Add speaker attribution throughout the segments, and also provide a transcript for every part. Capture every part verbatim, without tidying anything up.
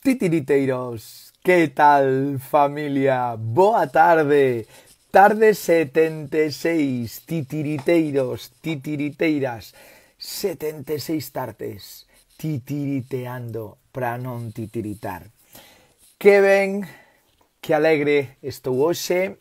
Speaker 1: Titiriteiros, que tal familia? Boa tarde, tarde setenta e seis, titiriteiros, titiriteiras, setenta e seis tardes, titiriteando para non titiritar. Que ben, que alegre estou hoxe,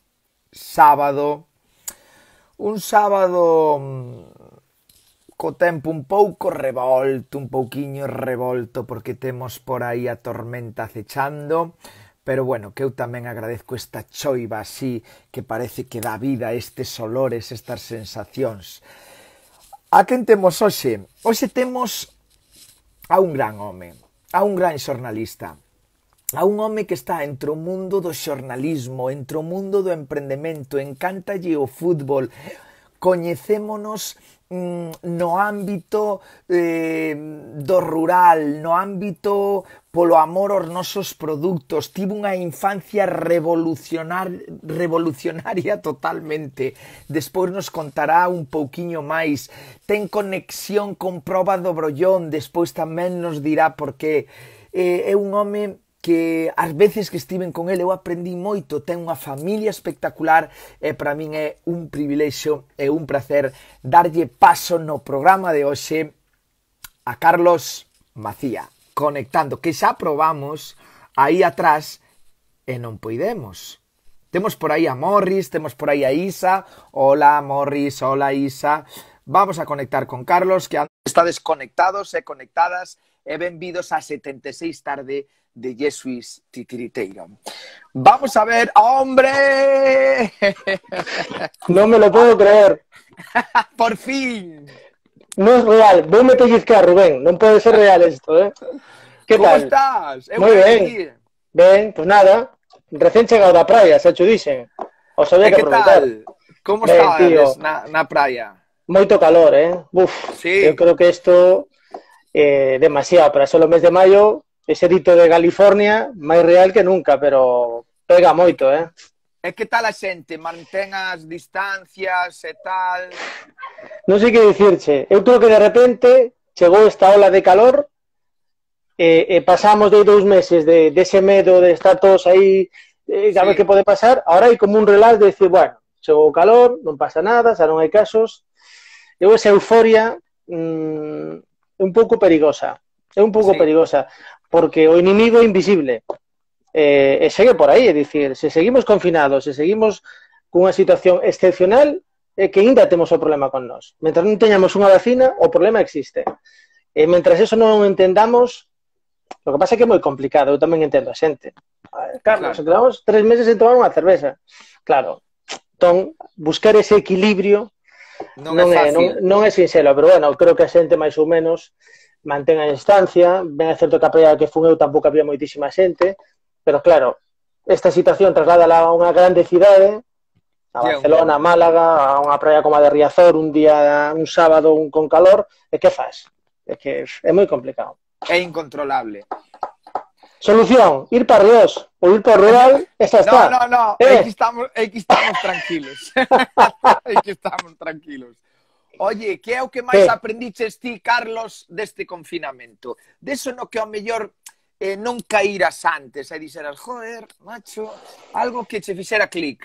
Speaker 1: sábado, un sábado co tempo un pouco revolto, un pouquiño revolto, porque temos por aí a tormenta acechando, pero bueno, que eu tamén agradezco esta choiva así, que parece que dá vida a estes olores, estas sensacións. A quen temos hoxe? Hoxe temos a un gran home, a un gran xornalista, a un home que está entre o mundo do xornalismo, entre o mundo do emprendemento, encántalle o fútbol, coñecémonos no ámbito eh, do rural, no ámbito polo amor aos nosos produtos. Tivo unha infancia revolucionar, revolucionaria totalmente. Despois nos contará un pouquiño máis. Ten conexión con Proba do Brollón, despois tamén nos dirá por qué. Eh, é un home que ás veces que estiven con ele eu aprendí moito, ten unha familia espectacular e para min é un privilexio e un placer darlle paso no programa de hoxe a Carlos Macía, conectando, que xa probamos aí atrás e non poidemos. Temos por aí a Morris, temos por aí a Isa. Hola Morris, hola Isa. Vamos a conectar con Carlos, que estades conectados e conectadas e benvidos a setenta e seis tarde de Jesuís Titiriteiro. Vamos a ver, ¡hombre!
Speaker 2: No me lo puedo creer.
Speaker 1: Por fin.
Speaker 2: No es real. Voy a pellizcar, Rubén. No puede ser real esto, ¿eh? ¿Qué
Speaker 1: ¿Cómo
Speaker 2: tal?
Speaker 1: estás?
Speaker 2: Muy bien. Ben, pues nada. Recién chegado da praia, xa cho dixen. O sabía que aproveitar.
Speaker 1: Que tal? Como
Speaker 2: ben,
Speaker 1: estás na, na praia?
Speaker 2: Moito calor, eh? Uf,
Speaker 1: sí.
Speaker 2: Eu creo que isto é eh, demasiado. Para solo o mes de maio, ese dito de California, máis real que nunca, pero pega moito, eh?
Speaker 1: E que tal a xente? Mantén as distancias e tal?
Speaker 2: Non sei que dicirche. Eu creo que de repente chegou esta ola de calor e, e pasamos de dous meses de, de ese medo de estar todos aí e a ver que pode pasar. Ahora hai como un relax de decir, bueno, chegou o calor, non pasa nada, xa non hai casos. Eu esa euforia mmm, é un pouco perigosa. É un pouco sí. perigosa. Porque o inimigo é invisible eh, e segue por aí, é dicir, se seguimos confinados, se seguimos cunha situación excepcional, é que ainda temos o problema con nós. Mentras non teñamos unha vacina, o problema existe. E mentras eso non o entendamos, o que pasa é que é moi complicado, eu tamén entendo a xente. Carlos, claro. Quedamos tres meses en tomar unha cerveza. Claro, entón, buscar ese equilibrio non, non, é, é, non, non é sinxelo, pero bueno, creo que a xente máis ou menos mantén a distancia, ben é certo que a praia que fun eu tampouco había moitísima xente, pero claro, esta situación trasládala a unha grande cidade, a Barcelona, a Málaga, a unha praia como a de Riazor, un día, un sábado un con calor, e que faz? É que é moi complicado.
Speaker 1: É incontrolable.
Speaker 2: Solución, ir para Ríos, ou ir para o rural, esa está.
Speaker 1: No, no, no, eh. aquí, estamos, aquí estamos tranquilos. Aquí estamos tranquilos. Oye, que é o que máis sí. aprendiches ti, Carlos, deste confinamento? Deso no que ao mellor eh, non caíras antes e dixeras, joder, macho, algo que che fixera clic.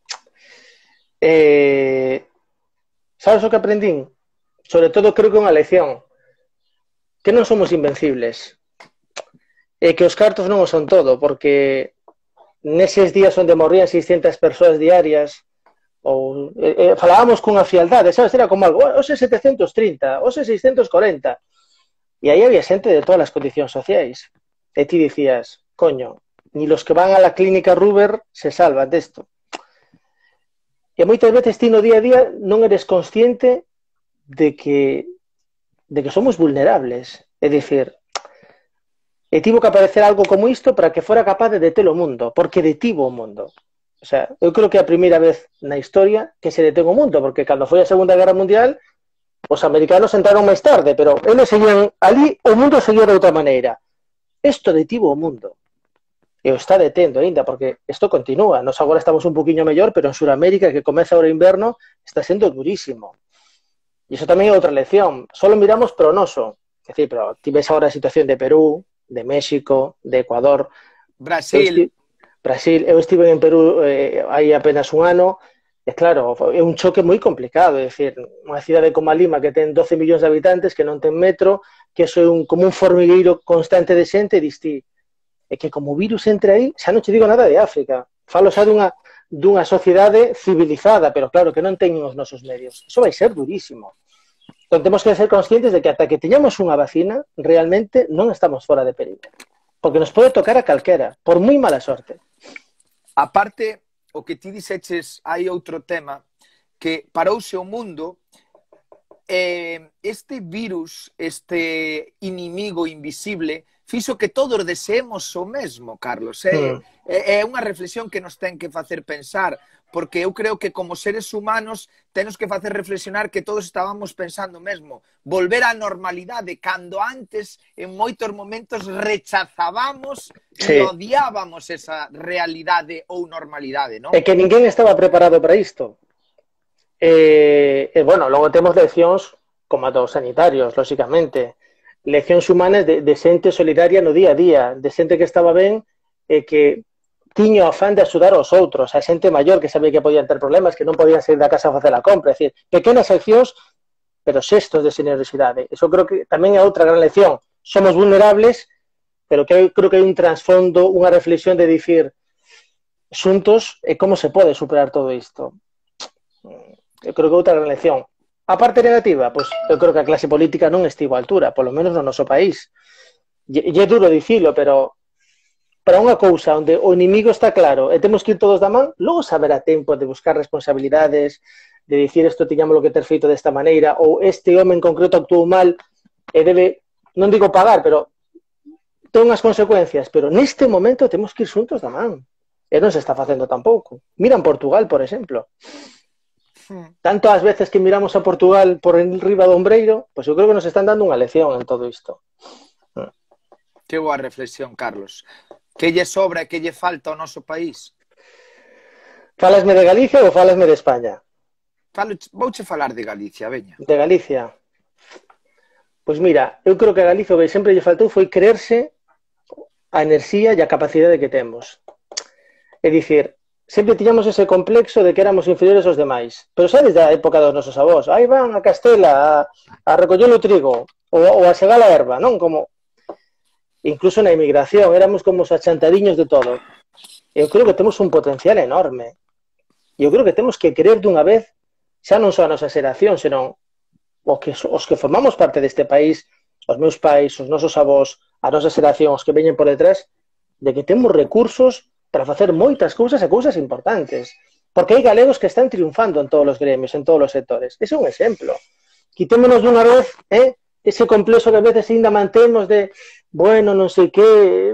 Speaker 2: Eh, sabes o que aprendín? Sobre todo creo que unha lección. Que non somos invencibles. E que os cartos non o son todo, porque neses días onde morrían seiscentas persoas diarias, ou eh, falábamos cunha frialdade, sabes, era como algo, hoxe setecentos trinta, hoxe seiscentos corenta, e aí había xente de todas as condicións sociais, e ti dicías, coño, ni los que van a la clínica Ruber se salvan desto. E moitas veces ti no día a día non eres consciente de que de que somos vulnerables, é dicir, e tivo que aparecer algo como isto para que fora capaz de deter o mundo, porque detivo o mundo. O sea, eu creo que é a primeira vez na historia que se detén o mundo, porque cando foi a Segunda Guerra Mundial, os americanos entraron máis tarde, pero eles seguían ali, o mundo seguía de outra maneira. Isto detivo o mundo. E o está detendo ainda, porque isto continúa. Nos agora estamos un poquinho mellor, pero en Suramérica, que comeza ahora o inverno, está sendo durísimo. E iso tamén é outra lección. Solo miramos pro noso. É dicir, pero ti ves agora a situación de Perú, de México, de Ecuador.
Speaker 1: Brasil.
Speaker 2: Brasil, eu estive en Perú eh, hai apenas un ano, e claro, é un choque moi complicado, é dicir, unha cidade como a Lima que ten doce millóns de habitantes, que non ten metro, que eso é un, como un formigueiro constante de xente, e distí, é que como o virus entre aí, xa non che digo nada de África, falo xa dunha, dunha sociedade civilizada, pero claro, que non teñen os nosos medios, eso vai ser durísimo. Entón, temos que ser conscientes de que ata que teñamos unha vacina, realmente non estamos fora de perigo. Porque nos pode tocar a calquera, por moi mala sorte.
Speaker 1: Aparte, o que ti dixeches, hai outro tema, que parouse o mundo, eh, este virus, este inimigo invisible, fixo que todos deseemos o mesmo, Carlos. É, mm. é, é unha reflexión que nos ten que facer pensar, porque eu creo que como seres humanos temos que facer reflexionar que todos estábamos pensando mesmo, volver á normalidade, cando antes en moitos momentos rechazábamos sí. e odiábamos esa realidade ou normalidade, non?
Speaker 2: É que ninguén estaba preparado para isto. E, e bueno, logo temos leccións como a dos sanitarios, lóxicamente, leccións humanas de, de xente solidaria no día a día, de xente que estaba ben e que tiño afán de axudar aos outros, a xente maior que sabía que podían ter problemas, que non podían sair da casa a facer a compra, é dicir, pequenas accións, pero xestos de generosidade. Eso creo que tamén é outra gran lección. Somos vulnerables, pero que creo que hai un trasfondo, unha reflexión de dicir xuntos, e como se pode superar todo isto. Eu creo que outra gran lección. A parte negativa, pois eu creo que a clase política non estivo á altura, polo menos no noso país. E é duro dicilo, pero para unha cousa onde o inimigo está claro e temos que ir todos da man, logo saberá tempo de buscar responsabilidades, de dicir isto tiñámolo que ter feito desta maneira, ou este home en concreto actuou mal e debe, non digo pagar, pero ten unhas consecuencias, pero neste momento temos que ir xuntos da man. E non se está facendo tampouco. Mira en Portugal, por exemplo. Tanto as veces que miramos a Portugal por enriba do ombreiro, pois eu creo que nos están dando unha lección en todo isto.
Speaker 1: Que boa reflexión, Carlos. Que lle sobra e que lle falta ao noso país?
Speaker 2: Falasme de Galicia ou falasme de España?
Speaker 1: Falo, vouche falar de Galicia, veña.
Speaker 2: De Galicia. Pois mira, eu creo que a Galicia o que sempre lle faltou foi creerse a enerxía e a capacidade que temos. É dicir, sempre tiñamos ese complexo de que éramos inferiores aos demais. Pero xa desde a época dos nosos avós, aí van a Castela a, a recoller o trigo ou, ou a segar a erva, non? Como incluso na emigración, éramos como os achantadiños de todo. Eu creo que temos un potencial enorme. Eu creo que temos que querer dunha vez, xa non só a nosa xeración, senón os que, os que formamos parte deste país, os meus pais, os nosos avós, a nosa xeración, os que veñen por detrás, de que temos recursos para facer moitas cousas e cousas importantes. Porque hai galegos que están triunfando en todos os gremios, en todos os sectores. Ese é un exemplo. Quitémonos dunha vez, eh, ese complexo que a veces ainda mantemos de bueno, non sei que,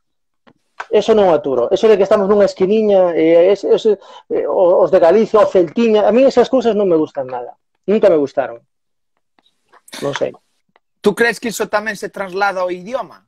Speaker 2: eso non aturo. Eso de que estamos nunha esquiniña, eh, ese, ese, eh, os de Galicia, o Celtiña, a mí esas cousas non me gustan nada. Nunca me gustaron. Non sei.
Speaker 1: Tú crees que iso tamén se traslada ao idioma?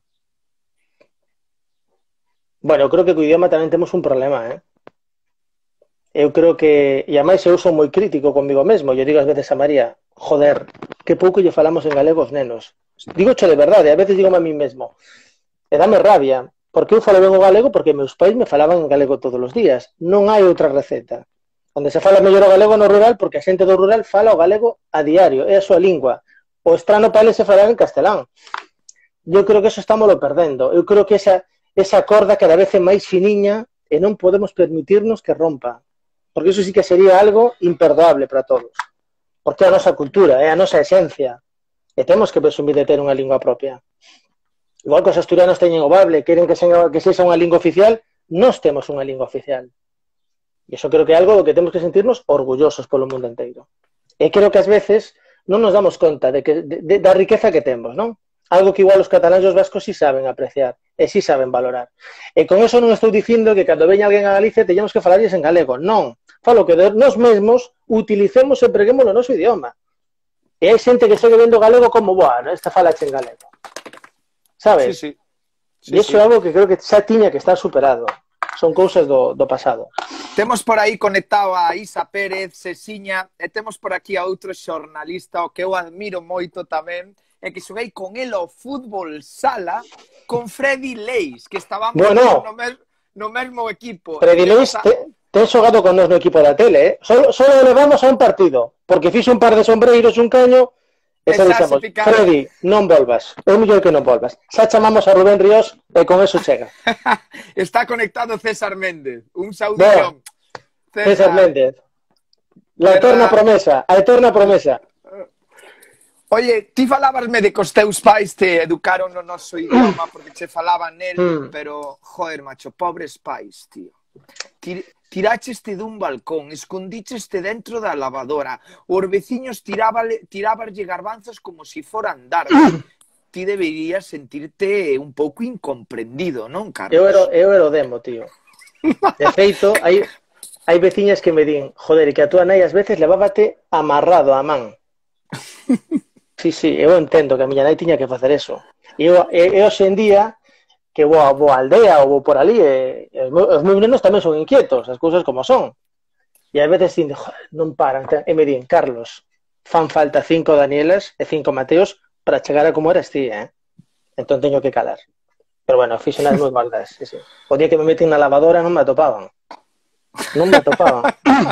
Speaker 2: Bueno, eu creo que co idioma tamén temos un problema, eh? Eu creo que, e ademais eu sou moi crítico comigo mesmo, eu digo ás veces a María, joder, que pouco lle falamos en galego aos nenos. Digo cho de verdade, a veces digo a mí mesmo. E dame rabia, porque eu falo ben o galego porque meus pais me falaban en galego todos os días. Non hai outra receta. Onde se fala mellor o galego no rural porque a xente do rural fala o galego a diario, é a súa lingua. O estrano para eles se falar en castelán. Eu creo que eso estámoslo perdendo. Eu creo que esa, esa corda cada vez é máis finiña e non podemos permitirnos que rompa. Porque eso sí que sería algo imperdoable para todos. Porque é a nosa cultura, é a nosa esencia. E temos que presumir de ter unha lingua propia. Igual que os asturianos teñen o bable, queren que sexa, que sexa unha lingua oficial, nós temos unha lingua oficial. E iso creo que é algo do que temos que sentirnos orgullosos polo mundo inteiro. E creo que ás veces non nos damos conta de que, de, de, da riqueza que temos, non? Algo que igual os cataláns e os vascos sí saben apreciar, e sí saben valorar. E con eso non estou dicindo que cando veña alguén a Galicia teñamos que falarles en galego, non. Falo que nós mesmos utilicemos e preguemos o noso idioma. E hai xente que segue vendo galego como, boa, esta fala en galego. Sabes?
Speaker 1: Sí, sí. Sí,
Speaker 2: e iso
Speaker 1: sí.
Speaker 2: é algo que creo que xa tiña que estar superado. Son cousas do, do pasado.
Speaker 1: Temos por aí conectado a Isa Pérez, Sesiña, e temos por aquí a outro xornalista, o que eu admiro moito tamén, é que xoguei con el ao fútbol sala con Freddy Leis, que estábamos
Speaker 2: bueno,
Speaker 1: no, mes, no mesmo equipo.
Speaker 2: Freddy Leis te, ten xogado con nos no equipo da tele, eh? Solo, solo levamos a un partido, porque fixo un par de sombreiros, un caño, e xa dixemos, Freddy, non volvas, é mellor que non volvas. Xa chamamos a Rubén Ríos e con eso chega.
Speaker 1: Está conectado César Méndez, un saudillón.
Speaker 2: Bueno, César, César Méndez. La eterna promesa, a eterna promesa.
Speaker 1: Oye, ti falábasme de que os teus pais te educaron no noso idioma porque che falaban nel, mm. pero, joder, macho, pobres pais, tío. Tir Tirácheste dun balcón, escondicheste dentro da lavadora, os veciños tirábarlle garbanzos como si foran dardos. Ti deberías sentirte un pouco incomprendido, non, Carlos?
Speaker 2: Eu era, eu era o demo, tío. De feito, hai, hai veciñas que me din, joder, que a túa nai ás veces levábate amarrado a man. Sí, sí, eu entendo que a miña nai tiña que facer eso. E eu, e, e hoxe en día, que vou a, vou a aldea ou vou por ali, e, e os meus nenos tamén son inquietos, as cousas como son. E ás veces din, joder, non paran. E me din, Carlos, fan falta cinco Danielas e cinco Mateos para chegar a como eras ti, eh? Entón teño que calar. Pero bueno, fixen as moi maldas, sí, sí. O día que me meten na lavadora non me atopaban. Non me atopaban.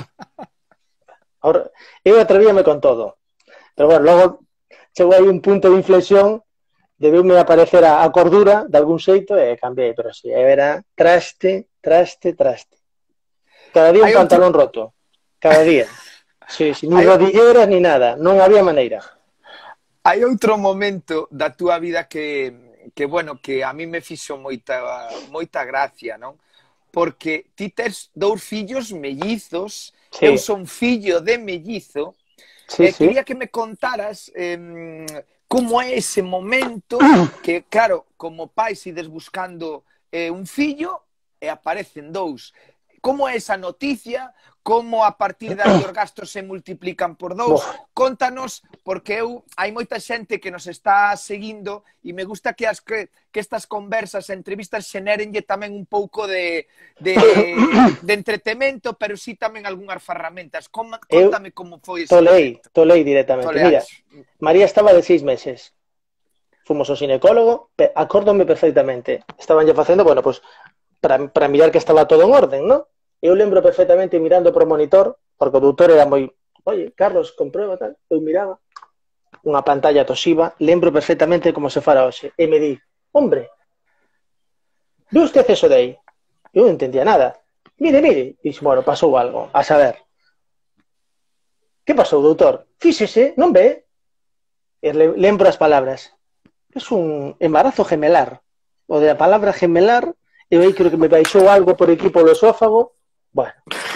Speaker 2: Ahora, eu atrevíame con todo. Pero bueno, logo chegou aí un punto de inflexión, debeume aparecer a, a cordura de algún xeito e cambiei, pero si, sí, era traste, traste, traste. Cada día un pantalón roto. Cada día. Sí, sí, ni rodilleras ni nada, non había maneira.
Speaker 1: Hai outro momento da túa vida que, que bueno, que a mí me fixo moita, moita gracia, non? Porque ti tes dous fillos mellizos, sí. Eu son fillo de mellizo, sí, e sí. Quería que me contaras eh, como é ese momento que, claro, como pais ides buscando eh, un fillo e aparecen dous. Como é esa noticia? Como a partir de aí os gastos se multiplican por dous? Contanos, porque eu hai moita xente que nos está seguindo e me gusta que, as, que, que estas conversas, entrevistas xenerenlle tamén un pouco de, de, de entretemento, pero sí tamén algunhas ferramentas. Como, contame como foi ese
Speaker 2: tolei, momento. Tolei directamente. Toleas. Mira, María estaba de seis meses. Fomos ao ginecólogo, acórdome perfectamente. Estaban ya facendo, bueno, pues, para, para mirar que estaba todo en orden, ¿no? Eu lembro perfectamente mirando pro monitor, porque o doutor era moi, oye, Carlos, comprueba tal, eu miraba unha pantalla tosiva, lembro perfectamente como se fara hoxe, e me di, hombre, ve usted eso de aí? Eu non entendía nada. Mire, mire, e bueno, pasou algo, a saber. Que pasou, doutor? Fíxese, non ve? E lembro as palabras. É un embarazo gemelar. O de a palabra gemelar, eu aí creo que me baixou algo por aquí polo esófago. Bueno,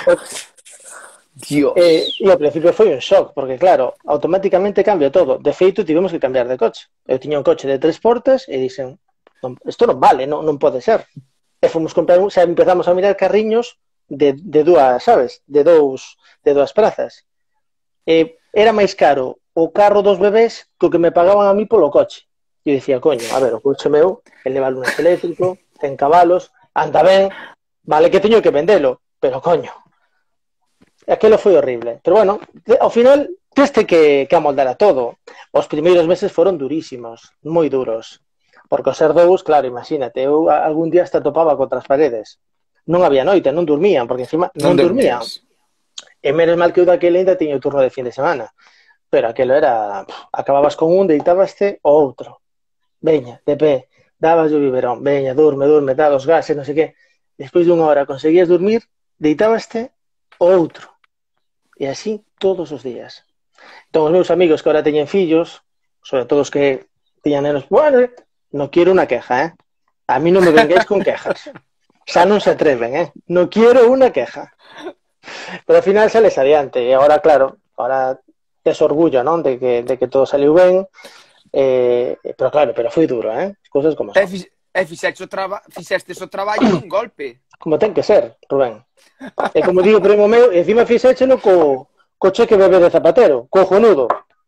Speaker 1: Dios.
Speaker 2: Eh, e ao principio foi un shock, porque claro, automáticamente cambia todo. De feito, tivemos que cambiar de coche. Eu tiña un coche de tres portas e dixen, isto non vale, non, non pode ser. E fomos comprar, xa empezamos a mirar carriños de, de dúas, sabes, de dous, de dúas prazas. E era máis caro o carro dos bebés que o que me pagaban a mí polo coche. E eu dicía, coño, a ver, o coche meu, el leva lunes eléctrico, ten cabalos, anda ben, vale que teño que vendelo. Pero, coño, aquilo foi horrible. Pero, bueno, ao final, teste que, que amoldar a todo. Os primeiros meses foron durísimos, moi duros. Porque os ser dous, claro, imagínate, eu algún día hasta topaba contra as paredes. Non había noite, non dormían, porque encima non, non dormían. E menos mal que eu daquele ainda tiña o turno de fin de semana. Pero aquilo era, acababas con un, deitábaste o outro. Veña, de pé, dabas o biberón, veña, durme, durme, tal, os gases, non sei que. Despois dunha hora conseguías dormir, deitábaste o outro. E así todos os días. Entón, os meus amigos que ahora teñen fillos, sobre todo os que teñan nenos, bueno, non quero unha queja, eh? A mí non me venguéis con quejas. Xa non se atreven, eh? Non quero unha queja. Pero ao final sales adiante. E agora, claro, agora tes orgullo, non? De que, de que todo saliu ben. Eh, pero claro, pero foi duro, eh? As cousas como son.
Speaker 1: E fixestes o, traba fixestes o traballo dun golpe.
Speaker 2: Como ten que ser, Rubén. E como digo, primo meu, encima fixécheno co, co cheque bebé de Zapatero, cojonudo.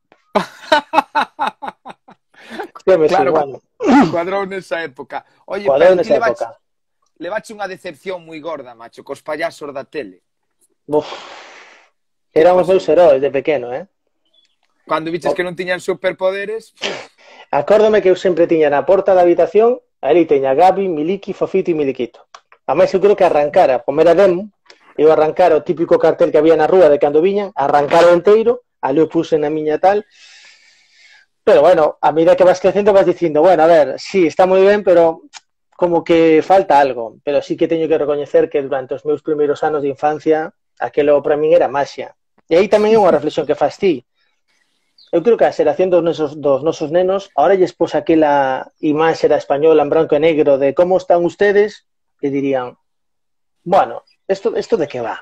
Speaker 1: Claro, sí, bueno. Cuadrou nesa época. Oye,
Speaker 2: cuadrou nesa época.
Speaker 1: Levache unha decepción moi gorda, macho, cos payasos da tele.
Speaker 2: Uf. Eran os meus heróis de pequeno, eh?
Speaker 1: Cando viches oh. que non tiñan superpoderes...
Speaker 2: Acórdome que eu sempre tiña na porta da habitación, ali teña Gabi, Miliki, Fofito e Miliquito. A máis eu creo que arrancara, como era demo, eu arrancara o típico cartel que había na rúa de cando viñan, arrancara o enteiro, ali o puse na miña tal, pero bueno, a medida que vas crecendo vas dicindo, bueno, a ver, sí, está moi ben, pero como que falta algo, pero sí que teño que recoñecer que durante os meus primeiros anos de infancia aquelo para min era maxia. E aí tamén é unha reflexión que faz ti. Eu creo que a xeración dos nosos, dos nosos nenos ahora lles pos aquela imaxe da española en branco e negro de como están ustedes e dirían, bueno, esto, esto de que va?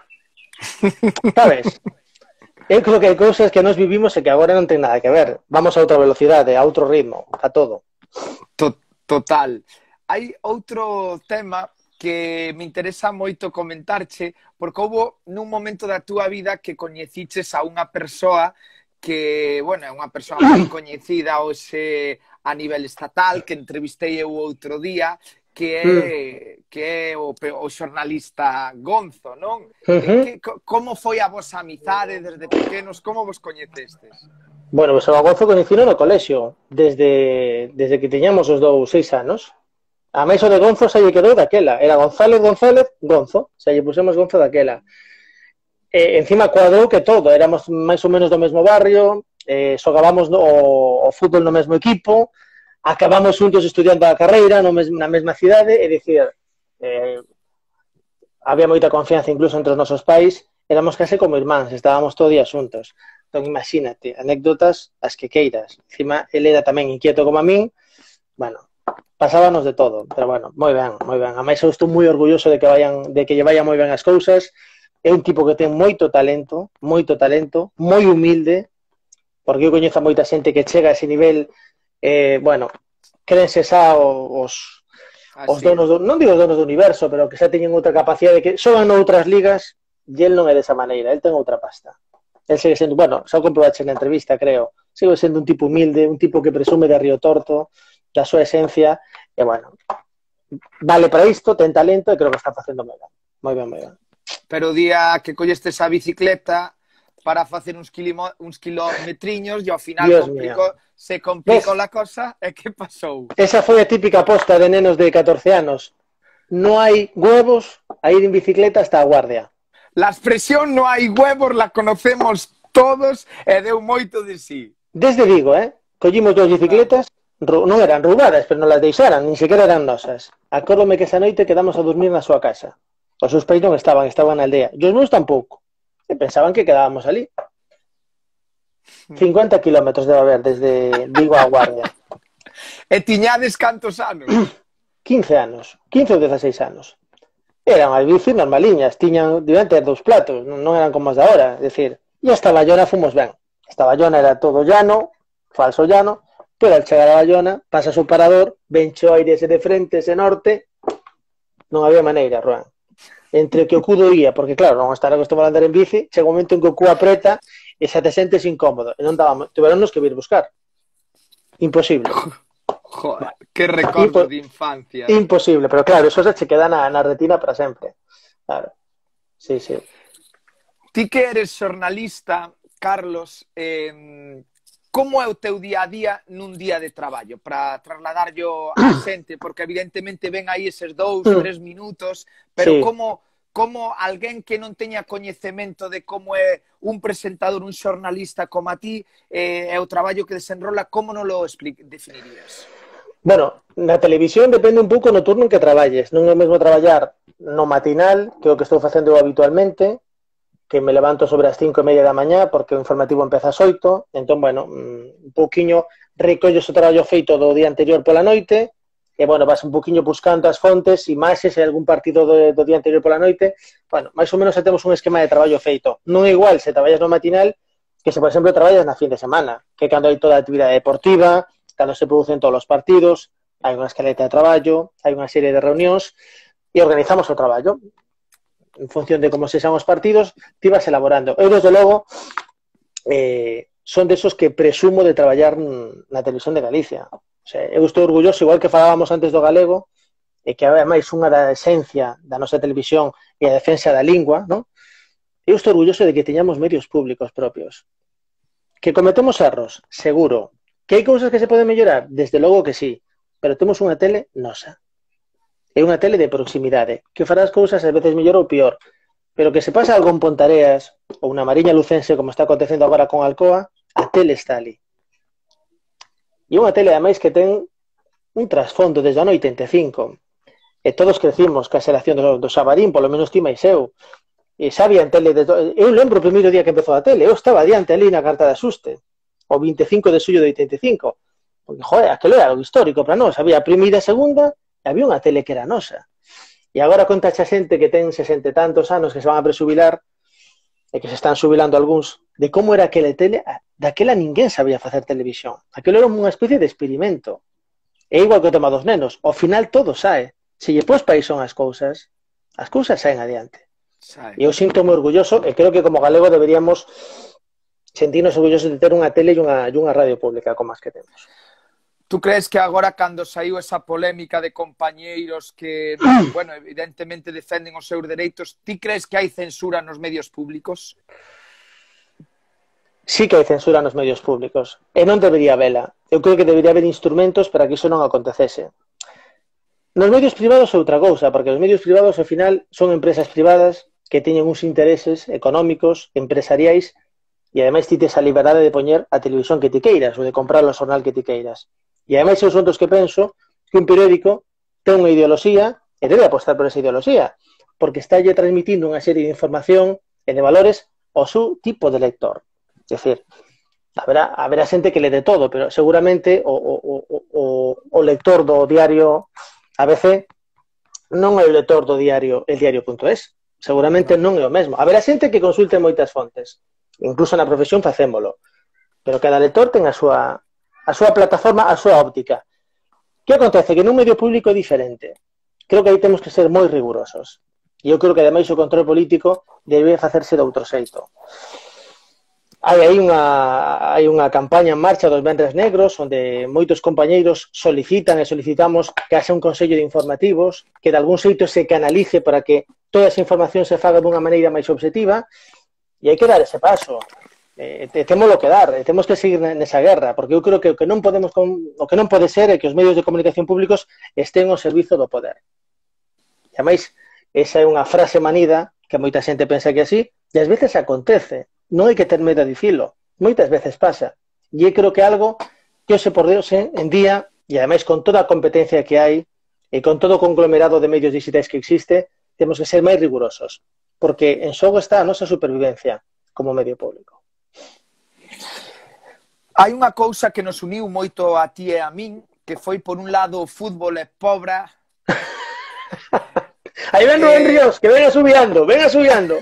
Speaker 2: Sabes? Eu creo que hai cousas que nos vivimos e que agora non ten nada que ver. Vamos a outra velocidade, a outro ritmo, a todo.
Speaker 1: Total. Hai outro tema que me interesa moito comentarche, porque houbo nun momento da túa vida que coñeciches a unha persoa que, bueno, é unha persoa moi coñecida hoxe a nivel estatal, que entrevistei eu outro día, que é, que é o, o xornalista Gonzo, non?
Speaker 2: Uh-huh.
Speaker 1: Que, como foi a vosa amizade desde pequenos? Como vos coñecestes?
Speaker 2: Bueno, pues o Gonzo coñecino no colexio, desde, desde que tiñamos os dous seis anos. A máis o de Gonzo se lle quedou daquela. Era González, González, Gonzo. Se lle pusemos Gonzo daquela. E, encima cuadrou que todo. Éramos máis ou menos do mesmo barrio, eh, xogábamos no, o, o fútbol no mesmo equipo, acabamos juntos estudiando a carreira no mes, na mesma cidade, e dicir, eh, había moita confianza incluso entre os nosos pais, éramos case como irmáns, estábamos todo día xuntos. Entón, imagínate, anécdotas as que queiras. Encima, ele era tamén inquieto como a min, bueno, pasábanos de todo, pero bueno, moi ben, moi ben. A máis eu estou moi orgulloso de que vayan, de que lle vayan moi ben as cousas. É un tipo que ten moito talento, moito talento, moi humilde, porque eu coñezo a moita xente que chega a ese nivel, eh, bueno, créense xa os, os donos, do, non digo os donos do universo, pero que xa teñen outra capacidade, que xogan noutras ligas, e el non é desa maneira, el ten outra pasta. El segue sendo, bueno, xa o comprobache na entrevista, creo, segue sendo un tipo humilde, un tipo que presume de Río Torto, da súa esencia, e bueno, vale para isto, ten talento, e creo que está facendo moi ben, moi ben, moi ben.
Speaker 1: Pero o día que collestes a bicicleta para facer uns, kilimo, uns kilometriños e ao final complicó, se complicou a cosa, e que pasou?
Speaker 2: Esa foi a típica aposta de nenos de catorce anos. No hai huevos a ir en bicicleta hasta a Guardia.
Speaker 1: La expresión no hai huevos la conocemos todos e deu moito de sí.
Speaker 2: Desde Vigo, eh? Collimos dúas bicicletas, non eran roubadas, pero non las deixaran, nin sequera eran nosas. Acórdome que esa noite quedamos a dormir na súa casa. Os seus pais non estaban, estaban na aldea. E os meus tampouco. E pensaban que quedábamos ali. cincuenta kilómetros debe haber desde Vigo a Guardia.
Speaker 1: E tiñades cantos anos?
Speaker 2: quince anos. quince ou dezaseis anos. Eran as bicis normaliñas. Tiñan, debían ter dous platos. Non eran como as de ahora. É dicir, e hasta Bayona fomos ben. Hasta Bayona era todo llano, falso llano, pero al chegar a Bayona, pasas o parador, ven cho aire ese de frente, ese norte, non había maneira, Ruan. Entre que o cu doía, porque claro, non estar acostumado a andar en bici, chega un momento en que o cu apreta e xa te sentes incómodo. E non dábamos, tuveronnos que vir buscar. Imposible.
Speaker 1: Joder, que recordo Impo de infancia.
Speaker 2: Imposible, pero claro, eso se che queda na, na retina para sempre. Claro. Sí, sí.
Speaker 1: Ti que eres xornalista, Carlos, eh, como é o teu día a día nun día de traballo? Para trasladarlo a xente, porque evidentemente ven aí eses dous, tres minutos, pero sí. como, como alguén que non teña coñecemento de como é un presentador, un xornalista como a ti, eh, é o traballo que desenrola, como non lo definirías?
Speaker 2: Bueno, na televisión depende un pouco no turno en que traballes. Non é o mesmo traballar no matinal, que é o que estou facendo eu habitualmente, que me levanto sobre as cinco e media da mañá, porque o informativo empeza ás oito, entón, bueno, un pouquiño recolles o traballo feito do día anterior pola noite, e, bueno, vas un pouquiño buscando as fontes, imaxes, e algún partido do, do día anterior pola noite, bueno, máis ou menos temos un esquema de traballo feito. Non é igual se traballas no matinal que se, por exemplo, traballas na fin de semana, que cando hai toda a actividade deportiva, cando se producen todos os partidos, hai unha escaleta de traballo, hai unha serie de reunións, e organizamos o traballo. En función de como se xan os partidos, ti vas elaborando. Eu, desde logo, eh, son desos que presumo de traballar na televisión de Galicia. O sea, eu estou orgulloso, igual que falábamos antes do galego, e que ademais unha da esencia da nosa televisión e a defensa da lingua, non? Eu estou orgulloso de que teñamos medios públicos propios. Que cometemos erros, seguro, Que hai cousas que se poden mellorar? Desde logo que sí, pero temos unha tele nosa. É unha tele de proximidade, que fará as cousas ás veces mellor ou pior, pero que se pasa algo en Pontareas ou na Mariña Lucense, como está acontecendo agora con Alcoa, a tele está ali. E unha tele, ademais, que ten un trasfondo desde o ano oitenta e cinco. E todos crecimos ca xeración do, do Xabarín, polo menos ti máis eu. E sabían tele de to... Eu lembro o primeiro día que empezou a tele, eu estaba adiante ali na carta de asuste, o vinte e cinco de xullo de oitenta e cinco. Porque, joder, aquilo era algo histórico para nós. Había a primeira e a segunda, e había unha tele que era nosa. E agora conta xa xente que ten sesenta e tantos anos que se van a presubilar, e que se están subilando algúns, de como era aquela tele. Daquela ninguén sabía facer televisión. Aquilo era unha especie de experimento. É igual que o tema dos nenos. Ao final todo sae. Se lle pos país son as cousas, as cousas saen adiante. E eu sinto moi orgulloso, e creo que como galego deberíamos sentirnos orgullosos de ter unha tele e unha, e unha radio pública como as que temos.
Speaker 1: Tú crees que agora, cando saiu esa polémica de compañeiros que, bueno, evidentemente defenden os seus dereitos, ti crees que hai censura nos medios públicos?
Speaker 2: Sí que hai censura nos medios públicos. E non debería vela. Eu creo que debería haber instrumentos para que iso non acontecese. Nos medios privados é outra cousa, porque os medios privados, ao final, son empresas privadas que teñen uns intereses económicos, empresariais, e ademais ti tes a liberdade de poñer a televisión que ti queiras, ou de comprar o xornal que ti queiras. E ademais eu son dos que penso que un periódico ten unha ideoloxía e debe apostar por esa ideoloxía, porque está lle transmitindo unha serie de información e de valores ao seu tipo de lector. É dicir, haberá, haberá xente que le de todo, pero seguramente o, o, o, o lector do diario A B C non é o lector do diario el diario punto es. Seguramente non é o mesmo. Haberá xente que consulte moitas fontes. Incluso na profesión facémolo. Pero cada lector ten a súa, a súa plataforma, a súa óptica. Que acontece? Que nun medio público é diferente. Creo que aí temos que ser moi rigurosos. E eu creo que ademais o control político debe facerse de outro xeito. Hai aí unha, hai unha campaña en marcha dos Vendres Negros onde moitos compañeiros solicitan e solicitamos que haxa un consello de informativos que de algún xeito se canalice para que toda esa información se faga dunha maneira máis obxectiva e hai que dar ese paso. Eh, témolo que dar, temos que seguir nesa guerra, porque eu creo que o que non podemos o que non pode ser é que os medios de comunicación públicos estén ao servizo do poder. E ademais, esa é unha frase manida que moita xente pensa que así, e ás veces acontece. Non hai que ter medo a dicilo. Moitas veces pasa. E eu creo que algo que hoxe por Deus en día, e ademais con toda a competencia que hai, e con todo o conglomerado de medios digitais que existe, temos que ser máis rigurosos. Porque en xogo está a nosa supervivencia como medio público.
Speaker 1: Hai unha cousa que nos uniu moito a ti e a min, que foi, por un lado, o fútbol é pobra.
Speaker 2: Aí ven Rubén eh... Ríos, que venga subiando, venga subiando.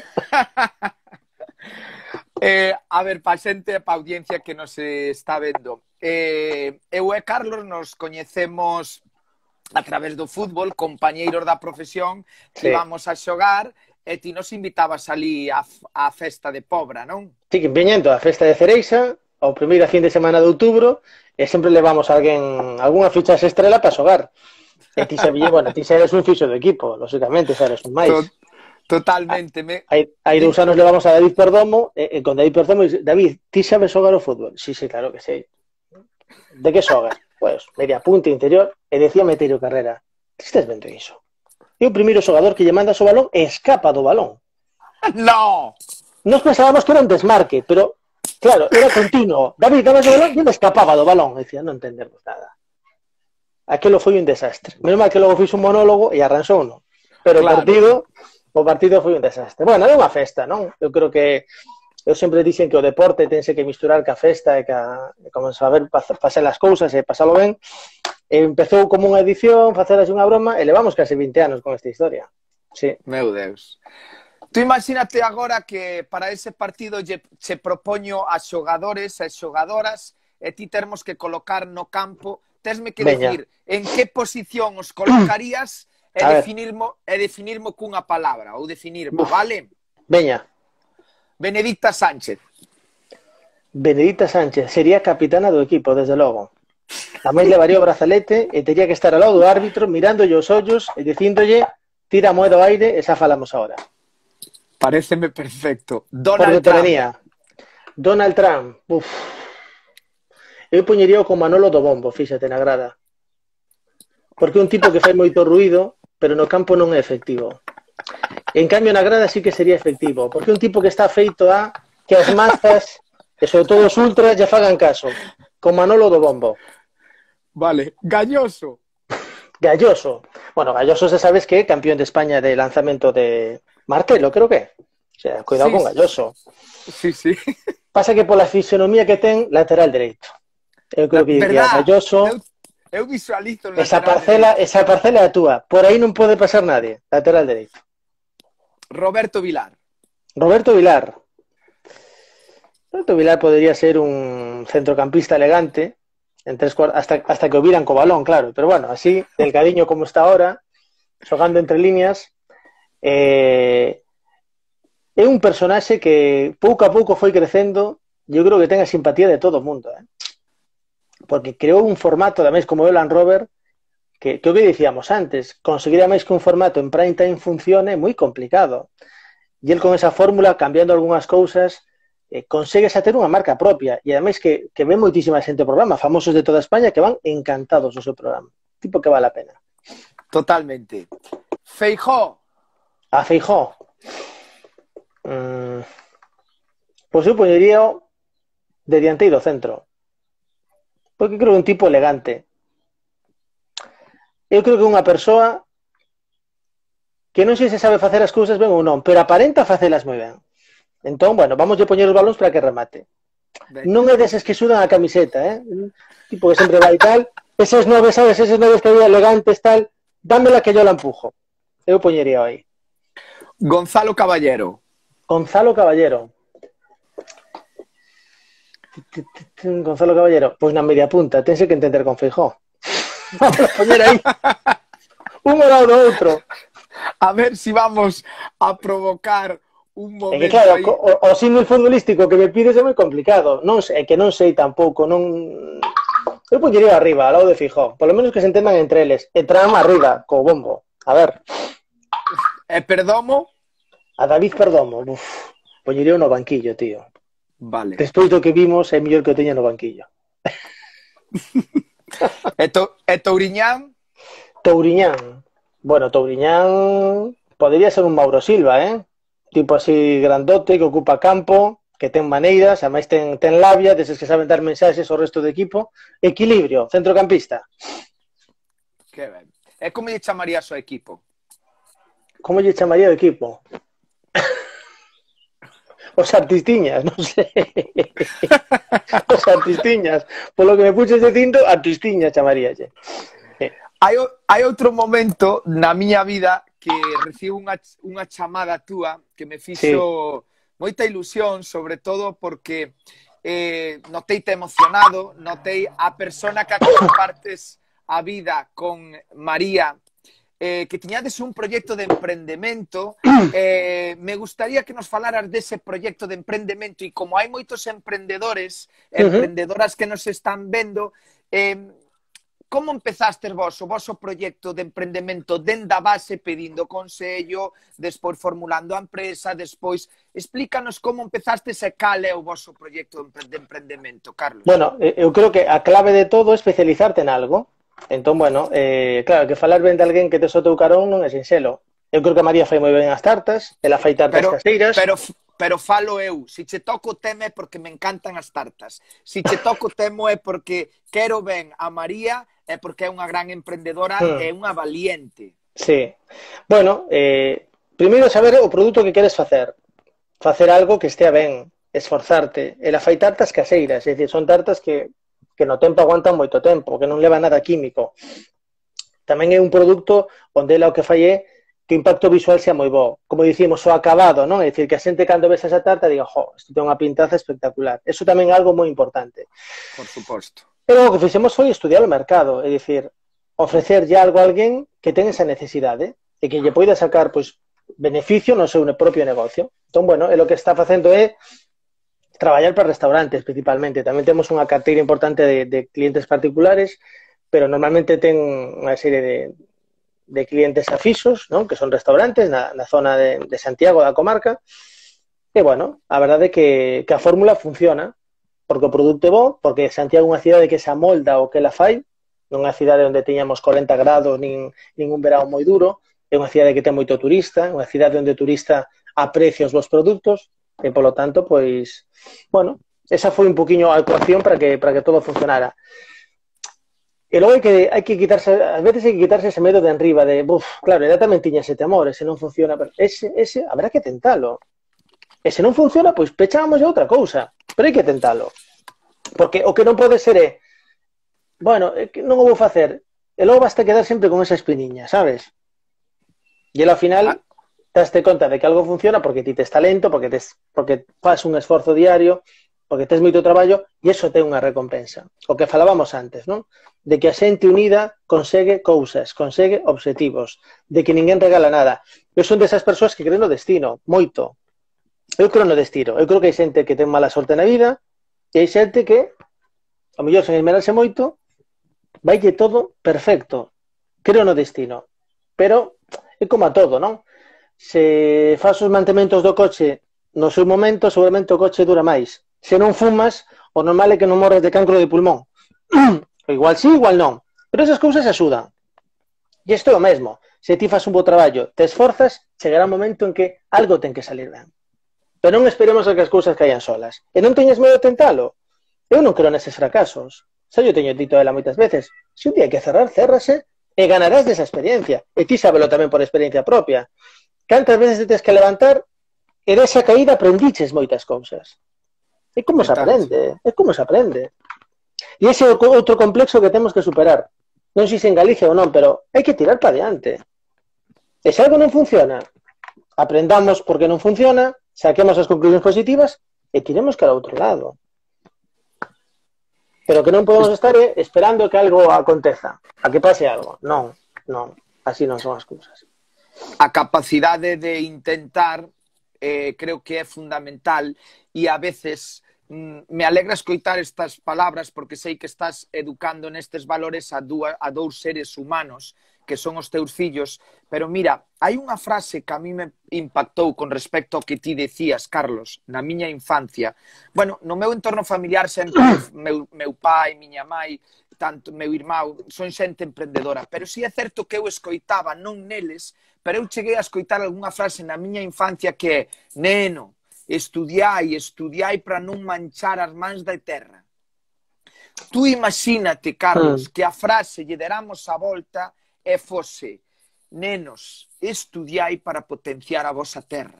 Speaker 1: Eh, a ver, pa xente e pa audiencia que nos está vendo, eh, eu e Carlos nos coñecemos a través do fútbol, compañeiros da profesión, que sí. Íbamos a xogar, e ti nos invitabas ali a, a festa de Pobra, non?
Speaker 2: Sí, que empeñento a festa de Cereixa, ao primeiro fin de semana de outubro, e sempre levamos alguén, algunha fichas estrela para xogar. E ti xa, bueno, ti xa eres un fixo do equipo, lógicamente, xa eres un máis. Tot
Speaker 1: Totalmente. Me...
Speaker 2: Hai, hai dous anos levamos a David Perdomo e, e con David Perdomo dice, David, ti sabes xogar o fútbol? Sí, sí, claro que sei. De que xogas? Pois, pues, media punta interior e decía Meterio Carrera. Ti estás vendo iso? É o primeiro xogador que lle mandas o balón e escapa do balón.
Speaker 1: No!
Speaker 2: Nos pensábamos que era un desmarque, pero, claro, era continuo. David, dabas o balón e me escapaba do balón. E dicía, non entendemos nada. Aquelo foi un desastre. Menos mal que logo fixe un monólogo e arranxou, non? Pero claro. o partido... O partido foi un desastre. Bueno, é unha festa, non? Eu creo que eu sempre dixen que o deporte tense que misturar ca festa e ca e como saber facer as cousas e pasalo ben. E empezou como unha edición, facer así unha broma e levamos case vinte anos con esta historia. Sí.
Speaker 1: Meu Deus. Tú imagínate agora que para ese partido lle, che propoño a xogadores e xogadoras e ti termos que colocar no campo, tesme que
Speaker 2: Veña.
Speaker 1: decir en que posición os colocarías e definirmo, e definirmo cunha palabra, ou definirmo, Uf. Vale?
Speaker 2: Veña.
Speaker 1: Benedicta Sánchez.
Speaker 2: Benedicta Sánchez sería capitana do equipo, desde logo. A máis levaría o brazalete e tería que estar ao lado do árbitro mirándolle os ollos e dicíndolle tira a moeda ao aire e xa falamos ahora.
Speaker 1: Paréceme perfecto. Donald Trump.
Speaker 2: Venía. Donald Trump. Uf. eu poñería con Manolo do Bombo, fíxate, na grada. Porque é un tipo que fai moito ruido, pero no campo non é efectivo. En cambio, na grada sí que sería efectivo, porque é un tipo que está feito a que as mazas, e sobre todo os ultras, ya fagan caso. Con Manolo do Bombo.
Speaker 1: Vale, Galloso.
Speaker 2: Galloso. Bueno, Galloso se sabes que é campeón de España de lanzamento de martelo, creo que. O sea, cuidado sí, con Galloso.
Speaker 1: Sí, sí.
Speaker 2: Pasa que pola fisionomía que ten, lateral dereito. Eu creo que diría Galloso.
Speaker 1: Eu, eu visualizo
Speaker 2: esa parcela, dereito. Esa parcela é a túa. Por aí non pode pasar nadie. Lateral dereito.
Speaker 1: Roberto Vilar.
Speaker 2: Roberto Vilar. Roberto Vilar podría ser un centrocampista elegante. En tres hasta, hasta que o viran co balón, claro, pero bueno, así, delgadiño como está ahora, xogando entre líneas, eh, é un personaxe que pouco a pouco foi crecendo, eu creo que ten a simpatía de todo o mundo, eh? Porque creou un formato, ademais, como o Land Rover, que, que o que dicíamos antes, conseguir ademais que un formato en prime time funcione é moi complicado, e el con esa fórmula, cambiando algunhas cousas, Eh, consegues a ter unha marca propia e ademais que, que ven moitísima xente o programa, famosos de toda España que van encantados do seu programa, tipo que vale a pena.
Speaker 1: Totalmente. Feijóo.
Speaker 2: A Feijóo mm, pois eu poñería de dianteiro centro, porque creo que é un tipo elegante. Eu creo que é unha persoa que non sei se sabe facer as cousas ben ou non, pero aparenta facelas moi ben. Entón, bueno, vamos a poñer os balóns para que remate. Ben. Non é deses que sudan a camiseta, eh? Un tipo que sempre vai tal, esas nove, sabes, esas nove que había elegantes, tal, dámela que yo la empujo. Eu poñería aí.
Speaker 1: Gonzalo Caballero.
Speaker 2: Gonzalo Caballero. Gonzalo Caballero. Pois na media punta, tense que entender con Feijóo. Vamos a poñer aí. Un ao lado do outro.
Speaker 1: A ver si vamos a provocar un momento.
Speaker 2: É que claro, aí... o, o símil futbolístico que me pides é moi complicado. Non sei, é que non sei tampouco, non... Eu poñería arriba, ao lado de Feijóo. Por lo menos que se entendan entre eles. E traen arriba, co Bombo. A ver.
Speaker 1: E Perdomo?
Speaker 2: A David Perdomo. Uf, poñería no banquillo, tío.
Speaker 1: Vale.
Speaker 2: Despois do que vimos, é mellor que o teña no banquillo.
Speaker 1: e, to, e Touriñán?
Speaker 2: Touriñán. Bueno, Touriñán podría ser un Mauro Silva, eh? Tipo así grandote, que ocupa campo, que ten maneiras, ademais ten, ten labia, deses que saben dar mensaxes ao resto do equipo. Equilibrio, centrocampista.
Speaker 1: Que ben. E como lle chamarías ao equipo?
Speaker 2: Como lle chamaría o equipo? Os artistiñas, non sei. Os artistiñas. Polo que me puxes de cinto, artistiñas chamaríalle.
Speaker 1: Eh. Hai, hai outro momento na miña vida que recibo unha, unha chamada túa que me fixo sí. moita ilusión, sobre todo porque eh, noteite emocionado, notei a persona que compartes a vida con María, eh, que tiñades un proxecto de emprendemento. Eh, me gustaría que nos falaras dese proxecto de emprendemento e como hai moitos emprendedores, uh-huh. emprendedoras que nos están vendo, eh, como empezastes vos o vosso proxecto de emprendemento dende a base pedindo consello, despois formulando a empresa, despois explícanos como empezastes e cal é o vosso proxecto de emprendemento, Carlos.
Speaker 2: Bueno, eu creo que a clave de todo é especializarte en algo. Entón, bueno, eh, claro, que falar ben de alguén que te sote o carón non é sinxelo. Eu creo que María fai moi ben as tartas, ela fai tartas
Speaker 1: pero,
Speaker 2: caseiras.
Speaker 1: Pero, pero falo eu, se che toco o tema é porque me encantan as tartas. Se che toco o tema é porque quero ben a María, é porque é unha gran emprendedora hmm. e unha valiente.
Speaker 2: Sí. Bueno, eh, primeiro saber o produto que queres facer. Facer algo que estea ben, esforzarte. Ela fai tartas caseiras, é dicir, son tartas que, que no tempo aguantan moito tempo, que non leva nada químico. Tamén é un produto onde ela o que fai é que o impacto visual sea moi bo. Como dicimos, o acabado, non? É dicir, que a xente cando ves esa tarta diga, jo, isto ten unha pintaza espectacular. Eso tamén é algo moi importante.
Speaker 1: Por suposto.
Speaker 2: Pero o que fixemos foi estudiar o mercado, é dicir, ofrecerlle algo a alguén que ten esa necesidade e que lle poida sacar pois, beneficio no seu propio negocio. Entón, bueno, é o que está facendo é traballar para restaurantes principalmente. Tamén temos unha carteira importante de, de clientes particulares, pero normalmente ten unha serie de, de clientes afixos, non? Que son restaurantes na, na zona de, de Santiago, da comarca. E, bueno, a verdade é que, que a fórmula funciona. porque o produto é bo, porque Santiago é unha cidade que se amolda o que la fai, non é unha cidade onde teñamos corenta grados nin, nin un verão moi duro, é unha cidade que ten moito turista, unha cidade onde o turista aprecia os vos produtos, e polo tanto, pois, bueno, esa foi un poquinho a ecuación para que, para que todo funcionara. E logo hai que, hai que quitarse, ás veces hai que quitarse ese medo de enriba, de, buf, claro, ela tamén tiña ese temor, ese non funciona, pero ese, ese, habrá que tentalo. E se non funciona, pois pechamos de outra cousa, pero hai que tentalo. Porque o que non pode ser é, bueno, é que non o vou facer, e logo vas a quedar sempre con esa espiniña, sabes? E ao final, daste conta de que algo funciona porque ti tes talento, porque tes, porque faz un esforzo diario, porque tes moito traballo, e iso ten unha recompensa. O que falábamos antes, non? De que a xente unida consegue cousas, consegue obxectivos, de que ninguén regala nada. Eu son desas persoas que creen no destino, moito. Eu creo no destino. Eu creo que hai xente que ten mala sorte na vida e hai xente que, ao mellor sen esmerarse moito, vaille todo perfecto. Creo no destino. Pero é como a todo, non? Se faz os mantementos do coche no seu momento, seguramente o coche dura máis. Se non fumas, o normal é que non morres de cancro de pulmón. Igual sí, igual non. Pero esas cousas axudan. E isto é o mesmo. Se ti faz un bo traballo, te esforzas, chegará un momento en que algo ten que salir ben. Pero non esperemos a que as cousas caian solas. E non teñes medo de tentalo. Eu non creo neses fracasos. Xa yo teño dito a ela moitas veces. Se un día hai que cerrar, cérrase e ganarás desa experiencia. E ti sábelo tamén por experiencia propia. Cantas veces te tens que levantar e desa caída aprendiches moitas cousas. É como se aprende. É como se aprende. E ese é outro complexo que temos que superar. Non sei se en Galicia ou non, pero hai que tirar para diante. E se algo non funciona, aprendamos por que non funciona, saquemos as conclusións positivas e tiremos cara ao outro lado. Pero que non podemos estar eh, esperando que algo aconteza, a que pase algo. Non, non, así non son as cousas.
Speaker 1: A capacidade de intentar eh, creo que é fundamental e a veces me alegra escoitar estas palabras porque sei que estás educando nestes valores a, dúa, a dous seres humanos que son os teus fillos, pero mira, hai unha frase que a mí me impactou con respecto ao que ti decías, Carlos, na miña infancia. Bueno, no meu entorno familiar sempre meu, meu pai, miña mai, tanto meu irmão, son xente emprendedora, pero si é certo que eu escoitaba, non neles, pero eu cheguei a escoitar algunha frase na miña infancia que é, neno, estudiai, estudiai para non manchar as mans da terra. Tú imagínate, Carlos, que a frase lle deramos a volta e fose, nenos, estudiai para potenciar a vosa terra.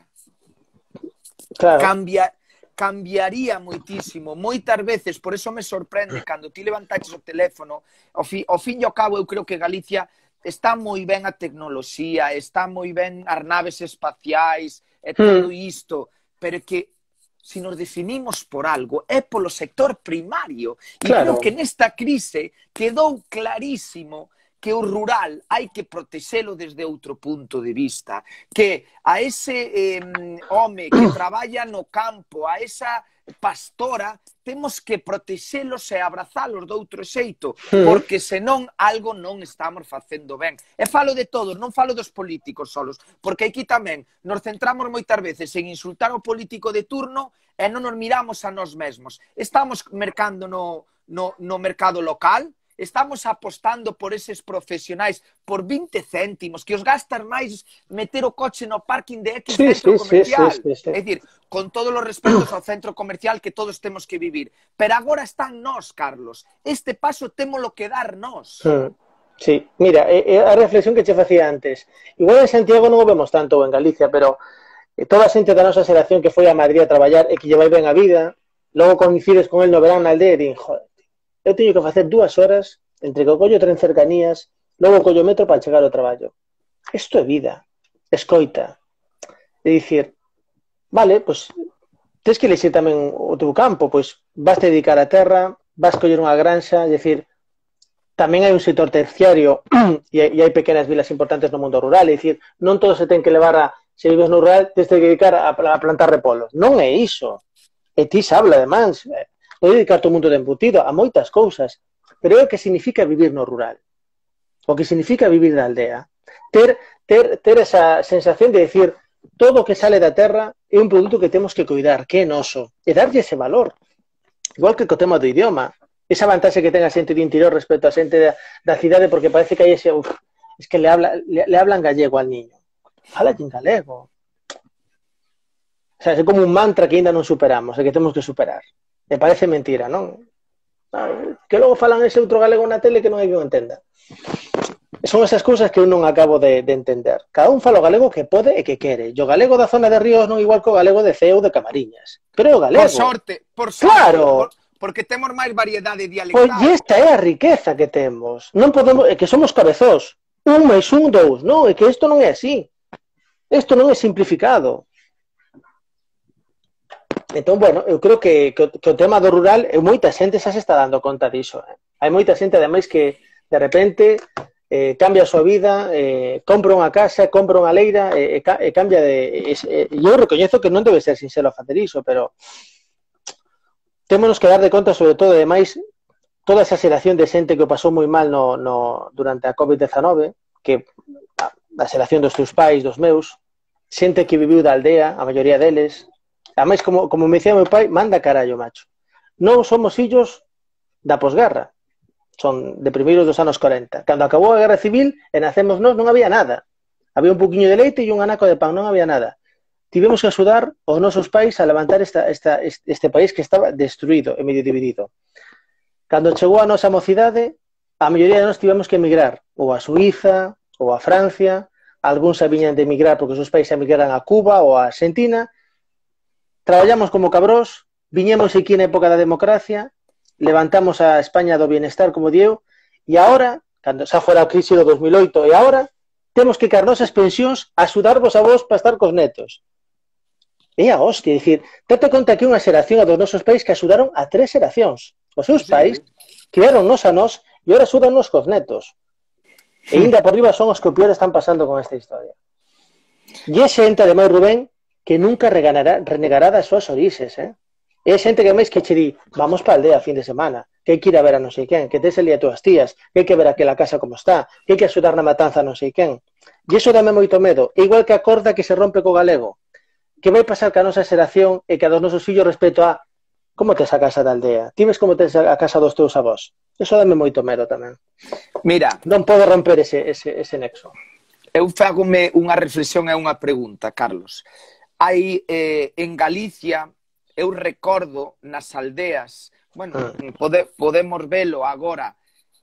Speaker 2: Claro.
Speaker 1: Cambia, cambiaría moitísimo. Moitas veces, por eso me sorprende, cando ti levantaches o teléfono, ao fin, ao fin e ao cabo, eu creo que Galicia está moi ben a tecnoloxía, está moi ben as naves espaciais, e todo isto, pero que se nos definimos por algo é polo sector primario. E
Speaker 2: claro.
Speaker 1: Creo que nesta crise quedou clarísimo que o rural hai que protexelo desde outro punto de vista, que a ese eh, home que traballa no campo, a esa pastora, temos que protexelos e abrazalos de outro xeito, porque senón algo non estamos facendo ben. E falo de todos, non falo dos políticos solos, porque aquí tamén nos centramos moitas veces en insultar ao político de turno e non nos miramos a nós mesmos. Estamos mercando no, no, no mercado local, estamos apostando por eses profesionais por vinte céntimos, que os gastas máis meter o coche no parking de X
Speaker 2: sí,
Speaker 1: centro
Speaker 2: sí,
Speaker 1: comercial.
Speaker 2: Sí, sí, sí, sí.
Speaker 1: É dicir, con todos os respetos ao centro comercial que todos temos que vivir. Pero agora están nós, Carlos. Este paso témolo que dar nós.
Speaker 2: Sí, mira, a reflexión que che facía antes. Igual en Santiago non o vemos tanto, ou en Galicia, pero toda a xente da nosa xeración que foi a Madrid a traballar e que lle vai ben a vida, logo coincides con el no verán na aldea e din, joder, eu teño que facer dúas horas entre que o collo tren cercanías, logo o collo metro para chegar ao traballo. Isto é vida, escoita. É dicir, vale, pois, tens que elixir tamén o teu campo, pois, vas te dedicar a terra, vas coller unha granxa, é dicir, tamén hai un sector terciario e hai pequenas vilas importantes no mundo rural, é dicir, non todo se ten que levar a, se vives no rural, tens que dedicar a, a plantar repolos. Non é iso. E ti sabla, además, pode dedicarte ao mundo de embutido, a moitas cousas, pero é o que significa vivir no rural, o que significa vivir na aldea. Ter, ter, ter esa sensación de decir, todo o que sale da terra é un produto que temos que cuidar, que é noso, e darlle ese valor. Igual que co tema do idioma. Esa vantaxe que ten a xente do interior respecto a xente da, da cidade, porque parece que aí ese, uf, es que le, habla, le, le hablan gallego al niño. Fala en galego. O sea, é como un mantra que ainda non superamos, e que temos que superar. Me parece mentira, non? Que logo falan ese outro galego na tele que non hai que o entenda. Son esas cousas que eu non acabo de, de entender. Cada un fala o galego que pode e que quere. O galego da zona de Ríos non igual que o galego de Ceo ou de Camariñas. Pero o galego...
Speaker 1: Por sorte, por sorte.
Speaker 2: Claro.
Speaker 1: Por, porque temos máis variedade dialectal.
Speaker 2: Pois esta é a riqueza que temos. Non podemos... É que somos cabezós. Un máis un, dous. Non, é que isto non é así. Isto non é simplificado. Entón, bueno, eu creo que, que, que o tema do rural, e moita xente xa se está dando conta diso. Eh? Hai moita xente, ademais, que de repente eh, cambia a súa vida, eh, compra unha casa, compra unha leira, e, e, e cambia de... E, e, eu recoñezo que non debe ser sinxelo facer iso, pero témonos que dar de conta, sobre todo, ademais, toda esa xeración de xente que o pasou moi mal no, no, durante a COVID diecinueve, que a, a xeración dos teus pais, dos meus, xente que viviu da aldea, a maioría deles. Ademais, como, como me dicía meu pai, manda carallo, macho. Non somos fillos da posguerra. Son de primeiros dos anos corenta. Cando acabou a Guerra Civil e nacemos nós, non había nada. Había un poquinho de leite e un anaco de pan, non había nada. Tivemos que axudar os nosos pais a levantar esta, esta, este país que estaba destruído e medio dividido. Cando chegou a nosa mocidade, a maioría de nós tivemos que emigrar ou a Suíza, ou a Francia, algúns se viñan de emigrar porque os seus pais emigraran a Cuba ou a Argentina. Traballamos como cabrós, viñemos aquí na época da democracia, levantamos a España do bienestar, como dieu, e agora, cando xa fora a crise do dos mil oito, e agora, temos que caer nosas pensións a axudarvos a vos para estar cos netos. É a hostia, é dicir, date conta que unha xeración a dos nosos pais que axudaron a tres xeracións. Os seus pais criaron-nos a nós e agora axudan-nos cos netos. E ainda por riba son os que o peor están pasando con esta historia. E é xente, ademais, Rubén, que nunca reganará, renegará das súas orixes, eh? É xente que máis que che di, vamos pa aldea a fin de semana, que hai que ir a ver a non sei quen, que tes ali a túas tías, que hai que ver aquela casa como está, que hai que axudar na matanza a non sei quen. E iso dame moito medo. É igual que a corda que se rompe co galego. Que vai pasar ca nosa xeración e que a dos nosos fillos respecto a como tes a casa da aldea, ti ves como tes a casa dos teus avós. Iso dame moito medo tamén.
Speaker 1: Mira,
Speaker 2: non podo romper ese, ese, ese nexo.
Speaker 1: Eu fagome unha reflexión e unha pregunta, Carlos. Hai eh, en Galicia, eu recordo nas aldeas, bueno, ah. pode, podemos velo agora,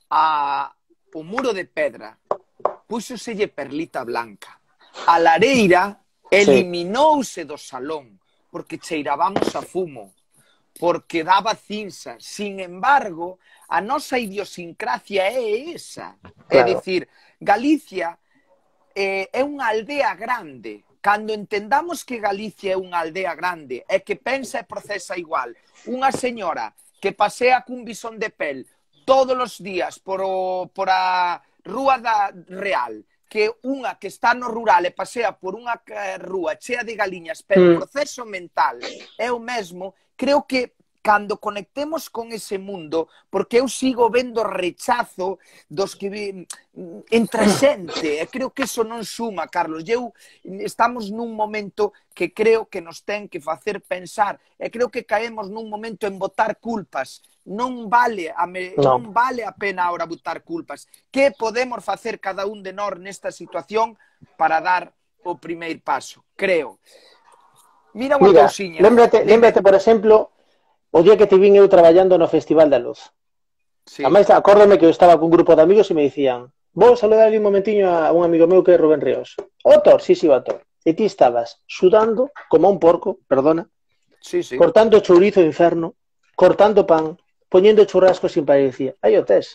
Speaker 1: a, o muro de pedra, púxoselle perlita blanca. A lareira eliminouse do salón, porque cheirábamos a fumo, porque daba cinza. Sin embargo, a nosa idiosincrasia é esa. Claro. É dicir, Galicia eh, é unha aldea grande. Cando entendamos que Galicia é unha aldea grande e que pensa e procesa igual, unha señora que pasea cun bisón de pel todos os días por, o, por a Rúa da Real, que unha que está no rural e pasea por unha rúa chea de galiñas, pero o proceso mental é o mesmo, creo que cando conectemos con ese mundo, porque eu sigo vendo rechazo dos que entre xente, e creo que eso non suma, Carlos. Eu estamos nun momento que creo que nos ten que facer pensar, e creo que caemos nun momento en botar culpas. Non vale a, me, no. non vale a pena ahora botar culpas. Que podemos facer cada un de nós nesta situación para dar o primeiro paso? Creo. Mira unha cousiña.
Speaker 2: Lémbrate, lémbrate, por exemplo, o día que te vin eu traballando no Festival da Luz. Sí. Ademais, acórdome que eu estaba con un grupo de amigos e me dicían, vou saludar un momentiño a un amigo meu que é Rubén Ríos. Otor, sí, sí, Otor. E ti estabas sudando como un porco, perdona,
Speaker 1: sí, sí.
Speaker 2: cortando chourizo inferno, cortando pan, poñendo churrasco sin parecía. Aí o tes.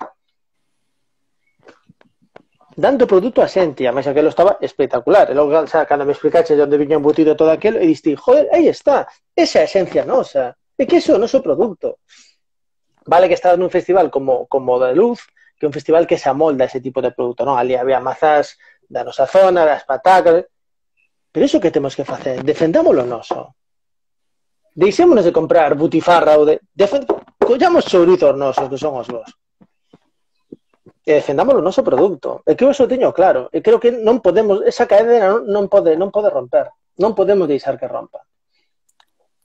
Speaker 2: Dando produto a xente, a máis aquelo estaba espectacular. E logo, xa, cando me explicaxe onde viña embutido todo aquilo, e diste, joder, aí está. Esa é a esencia nosa. É que iso é o noso produto. Vale que estaba nun festival como, como de Luz, que é un festival que se amolda ese tipo de produto, non? Ali había mazás da nosa zona, das patacas. Pero iso que temos que facer? Defendámoslo noso. Deixémonos de comprar butifarra ou de... Defend... Collamos chourizos nosos, que son os vos. E defendamos o noso produto. É que eu eso teño claro. E creo que non podemos... Esa cadena non, non, pode, non pode romper. Non podemos deixar que rompa.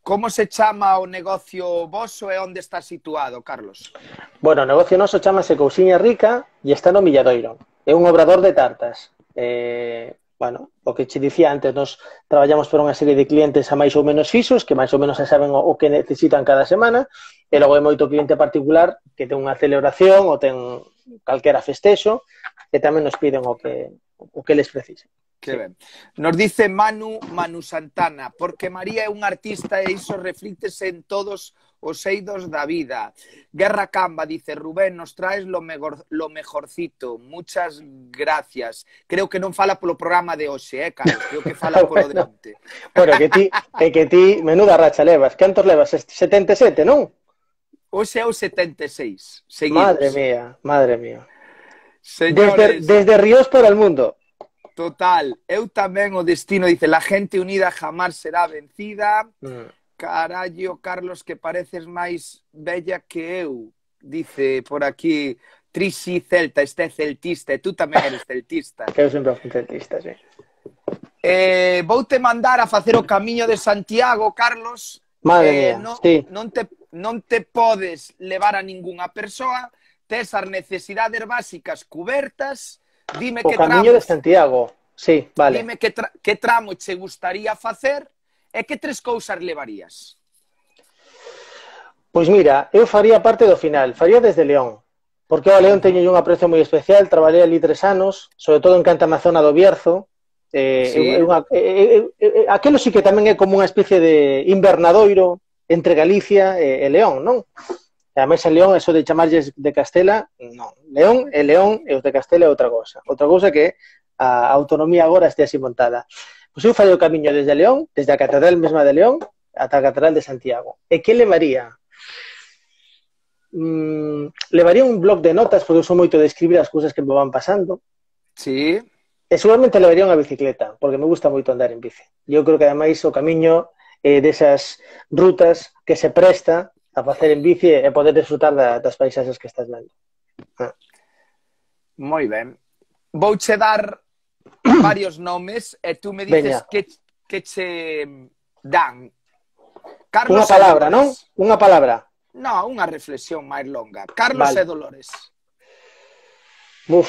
Speaker 1: como se chama o negocio voso e onde está situado, Carlos?
Speaker 2: Bueno, o negocio noso chamase Cousiña Rica e está no Milladoiro. É un obrador de tartas. Eh, bueno, o que che dicía antes, nos traballamos por unha serie de clientes a máis ou menos fixos, que máis ou menos xa saben o, o que necesitan cada semana, e logo hai moito cliente particular que ten unha celebración ou ten calquera festexo, e tamén nos piden o que, o que les precisen.
Speaker 1: Que ben. Nos dice Manu, Manu Santana, porque María é un artista e iso reflítese en todos os eidos da vida. Guerra Camba dice, Rubén, nos traes lo, mejor, lo mejorcito. Muchas gracias. Creo que non fala polo programa de hoxe, eh, Carlos? Creo que fala polo de onte.
Speaker 2: Bueno, que ti, é que ti, menuda racha levas. Cantos levas? setenta e sete, non?
Speaker 1: Hoxe é o setenta e seis. Seguimos.
Speaker 2: Madre mía, madre mía.
Speaker 1: Señores,
Speaker 2: desde, desde Ríos para el mundo.
Speaker 1: Total, eu tamén o destino, dice, la gente unida jamás será vencida. Mm. Carallo, Carlos, que pareces máis bella que eu. Dice por aquí, Trisi Celta, este é celtista, e tú tamén eres celtista.
Speaker 2: Que eu sempre fui celtista, sí.
Speaker 1: Eh, voute mandar a facer o camiño de Santiago, Carlos.
Speaker 2: Madre
Speaker 1: eh,
Speaker 2: mía,
Speaker 1: non,
Speaker 2: sí.
Speaker 1: Non te, non te podes levar a ningunha persoa, tes as necesidades básicas cubertas. Dime
Speaker 2: o
Speaker 1: que
Speaker 2: camiño
Speaker 1: tramo,
Speaker 2: de Santiago, sí, vale.
Speaker 1: Dime que, tra que tramo che gustaría facer e que tres cousas levarías.
Speaker 2: Pois mira, eu faría parte do final, faría desde León, porque ao León teño un aprecio moi especial, traballei ali tres anos, sobre todo en canta zona do Bierzo, eh, sí. é unha, eh, eh, eh, aquelo sí que tamén é como unha especie de invernadoiro entre Galicia e, e León, non? E a mesa León, eso de chamarlles de Castela, non. León é León e os de Castela é outra cosa. Outra cosa que a autonomía agora este así montada. Pois eu fallo o camiño desde León, desde a Catedral mesma de León, ata a Catedral de Santiago. E que levaría? Mm, levaría un bloc de notas, porque eu sou moito de escribir as cousas que me van pasando.
Speaker 1: Sí.
Speaker 2: E seguramente levaría unha bicicleta, porque me gusta moito andar en bici. E eu creo que ademais o camiño eh, desas rutas que se presta a facer en bici e poder disfrutar da, das paisaxes que estás vendo. Ah.
Speaker 1: Moi ben. Vouche dar varios nomes e tú me dices que, que che dan. Carlos
Speaker 2: unha palabra, non? Unha palabra.
Speaker 1: No, unha reflexión máis longa. Carlos vale. E Dolores.
Speaker 2: Uf.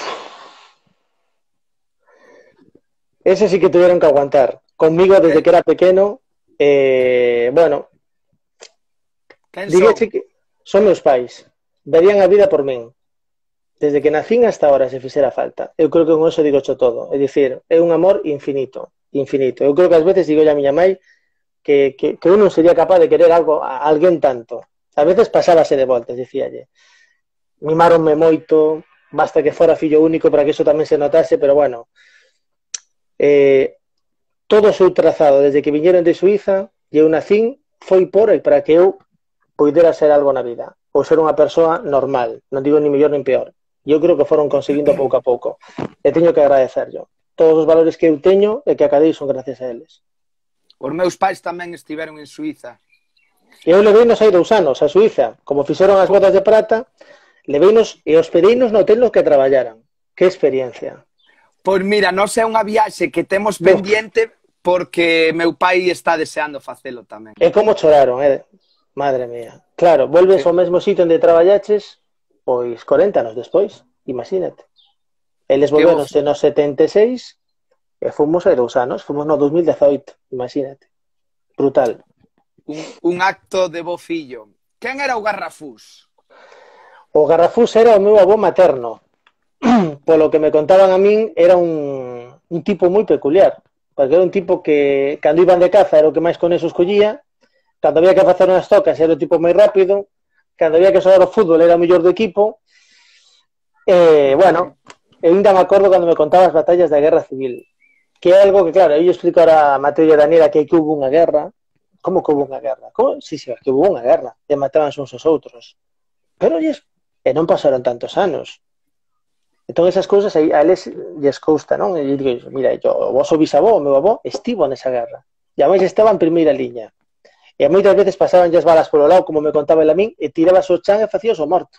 Speaker 2: Ese sí que tuvieron que aguantar. Conmigo desde que era pequeno, eh, bueno, Díguese que son meus pais. Darían a vida por min. Desde que nacín hasta ahora se fixera falta. Eu creo que con eso digo xo todo. É dicir, é un amor infinito. Infinito. Eu creo que ás veces digo a miña mai que, que, que uno sería capaz de querer algo a alguén tanto. A veces pasábase de voltas, dicíalle. Mimáronme moito, basta que fora fillo único para que eso tamén se notase, pero bueno. Eh, todo o seu trazado desde que viñeron de Suiza e eu nacín foi por e para que eu poidera ser algo na vida, ou ser unha persoa normal, non digo ni mellor nin peor. Eu creo que foron conseguindo pouco a pouco. E teño que agradecerlo. Todos os valores que eu teño e que acadei son gracias a eles.
Speaker 1: Os meus pais tamén estiveron en Suiza.
Speaker 2: E eu leveinos hai dous anos a Suiza. Como fixeron as bodas de prata, leveinos e hospedeinos no hotel no que traballaran. Que experiencia.
Speaker 1: Pois mira, non é unha viaxe que temos pendiente porque meu pai está deseando facelo tamén.
Speaker 2: E como choraron, eh? Madre mía. Claro, volves ao mesmo sitio onde traballaches, pois corenta anos despois, imagínate. Eles volveronse no setenta e seis e fomos hai dous anos, fomos no dos mil dezaoito, imagínate. Brutal.
Speaker 1: Un, un acto de bo fillo. Quen era o Garrafús?
Speaker 2: O Garrafús era o meu avó materno. Polo que me contaban a min, era un, un tipo moi peculiar. Porque era un tipo que, cando iban de caza, era o que máis con eso escollía. Cando había que facer unhas tocas era o tipo máis rápido, cando había que xogar o fútbol era o mellor do equipo. E, bueno, eu ainda me acordo cando me contaba as batallas da Guerra Civil, que é algo que, claro, eu explico ahora a Mateo e a Daniela que, que hubo unha guerra. Como que hubo unha guerra? Como? Sí, sí, que hubo unha guerra, e matabanse uns aos outros. Pero lles, e non pasaron tantos anos. Entón, esas cousas aí, a eles lles cousta, non? E digo, mira, yo, o vosso bisavó, o meu avó, estivo nesa guerra. E a máis estaba en primeira liña. E moitas veces pasaban as balas polo lado, como me contaba el a min, e tirabas o chan e facías o morto.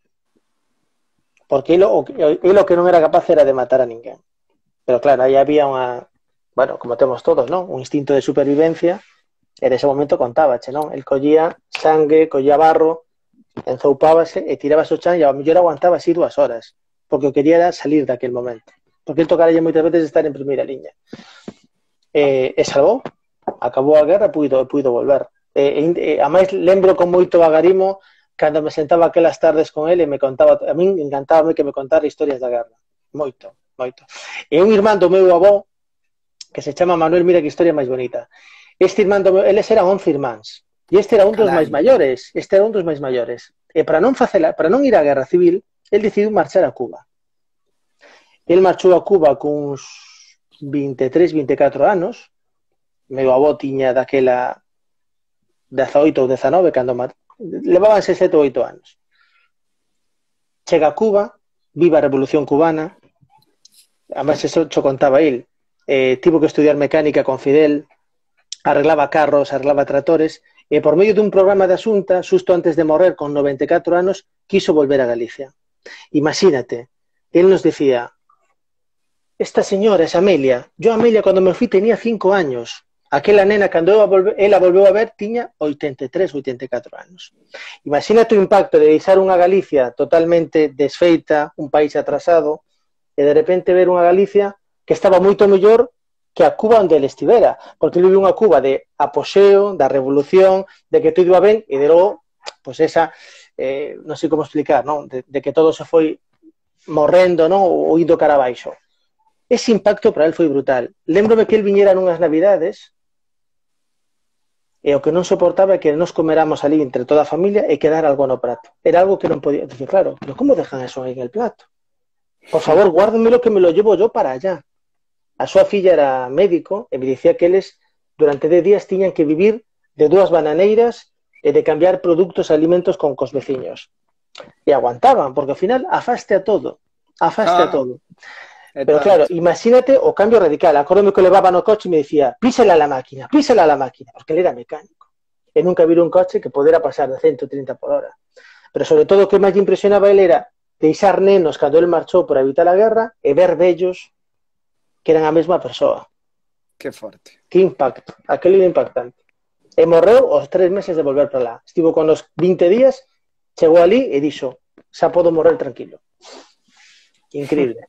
Speaker 2: Porque ele o, ele o que non era capaz era de matar a ninguén. Pero claro, aí había unha, bueno, como temos todos, non? Un instinto de supervivencia, E dese momento contábache, non? El collía sangue, collía barro, enzoupábase e tirábase o chan e ao mellor aguantaba así dúas horas, porque o quería era salir daquel momento. Porque el tocaralle moitas veces estar en primeira liña. E, e salvou, acabou a guerra e puido, puido volver. E, e, a máis lembro con moito vagarimo cando me sentaba aquelas tardes con ele e me contaba, a min encantábame que me contara historias da guerra. Moito, moito. E un irmán do meu avó que se chama Manuel, mira que historia máis bonita. Este irmán do meu, eles eran once irmáns. E este era un dos máis maiores, este era un dos máis maiores. E para non facela, para non ir á guerra civil, el decidiu marchar a Cuba. El marchou a Cuba cuns veintitrés, veinticuatro anos. Meu avó tiña daquela dezaoito ou dezanove cando mar... levábanse sete ou oito anos. Chega a Cuba, viva a Revolución Cubana. Además, eso cho contaba el. Eh, tivo que estudiar mecánica con Fidel, arreglaba carros, arreglaba tractores, e por medio dun programa de asunta, xusto antes de morrer con noventa e catro anos, quiso volver a Galicia. Imagínate, él nos decía, esta señora es Amelia, yo Amelia cando me fui tenía cinco años, aquela nena cando ela, volve, ela volveu a ver tiña oitenta e tres, oitenta e catro anos. Imagínate o impacto de deixar unha Galicia totalmente desfeita, un país atrasado, e de repente ver unha Galicia que estaba moito mellor que a Cuba onde ele estivera, porque ele viu unha Cuba de apoxeo, da revolución, de que todo iba ben, e de logo, pues esa, eh, non sei como explicar, non? De, de que todo se foi morrendo, non? Ou indo cara abaixo. Ese impacto para él foi brutal. Lembro-me que ele viñera nunhas navidades, e o que non soportaba é que nos comeramos ali entre toda a familia e quedar algo no prato. Era algo que non podía... Dice, claro, pero como dejan eso aí en el plato? Por favor, guárdamelo que me lo llevo yo para allá. A súa filla era médico e me dicía que eles durante dez días tiñan que vivir de dúas bananeiras e de cambiar produtos e alimentos con cos veciños. E aguantaban, porque ao final afaste a todo. Afaste ah, a todo. Pero claro, imagínate o cambio radical. Acórdome que levaba no coche e me dicía, písela a la máquina, písela a la máquina, porque ele era mecánico. E nunca vira un coche que podera pasar de ciento treinta por hora. Pero sobre todo o que máis impresionaba ele era deixar nenos cando ele marchou por evitar a guerra e ver vellos que eran a mesma persoa.
Speaker 1: Que forte.
Speaker 2: Que impacto. Aquele era impactante. E morreu os tres meses de volver para lá. Estivo con os vinte días, chegou ali e dixo, xa podo morrer tranquilo. Increíble.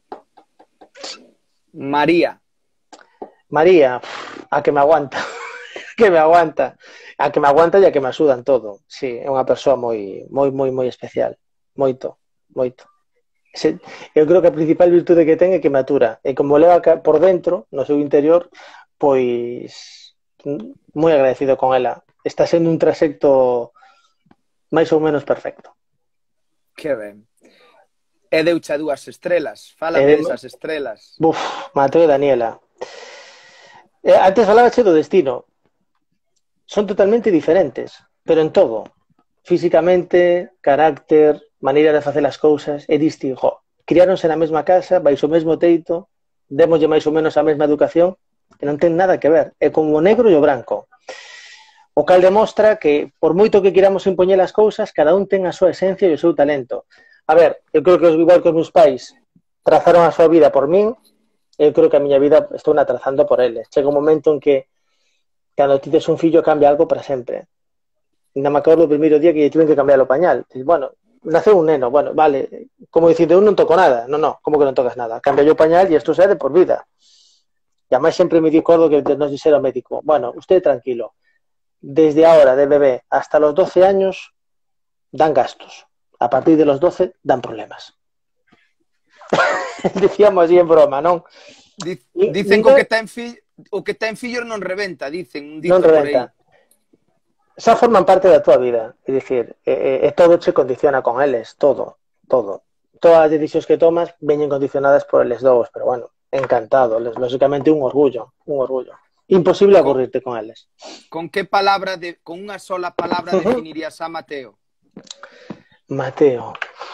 Speaker 1: María.
Speaker 2: María, a que me aguanta. que me aguanta. A que me aguanta e a que me axudan todo. Sí, é unha persoa moi, moi, moi, moi especial. Moito, moito. Eu creo que a principal virtude que ten é que me atura. E como leva por dentro, no seu interior, pois moi agradecido con ela. Está sendo un trasecto máis ou menos perfecto.
Speaker 1: Que ben. E deucha dúas estrelas. Fálame desas estrelas.
Speaker 2: Buf, Mateo e Daniela. Eh, antes falábache do destino. Son totalmente diferentes, pero en todo. Físicamente, carácter, maneira de facer as cousas, e diste, jo, criáronse na mesma casa, baixo o mesmo teito, démoslle máis ou menos a mesma educación, e non ten nada que ver. É como o negro e o branco. O cal demostra que, por moito que queramos impoñer as cousas, cada un ten a súa esencia e o seu talento. A ver, eu creo que igual que os meus pais trazaron a súa vida por min, eu creo que a miña vida estou na trazando por eles. Chega un momento en que, cando ti tes un fillo, cambia algo para sempre. Ainda me acordo o primeiro día que lle tiven que cambiar o pañal. Dices, bueno, naceu un neno, bueno, vale, como dicir, eu non toco nada. Non, non, como que non tocas nada? Cambia o pañal e isto se é de por vida. E además sempre me recordo que nos dixera o médico, bueno, usted tranquilo, desde ahora de bebé hasta los doce años dan gastos. A partir de los doce dan problemas. Dicíamos así en broma, non?
Speaker 1: Dicen que o que ten fillo, o que ten fillos non rebenta, dicen, un dito
Speaker 2: non rebenta.
Speaker 1: Por aí.
Speaker 2: Xa forman parte da tua vida, é dicir, e, e todo se condiciona con eles, todo, todo. Todas as decisións que tomas veñen condicionadas por eles dous, pero bueno, encantado, les, lógicamente un orgullo, un orgullo. Imposible aburrirte con eles.
Speaker 1: Con que palabra, de, con unha sola palabra uh -huh. definirías a Mateo?
Speaker 2: Mateo.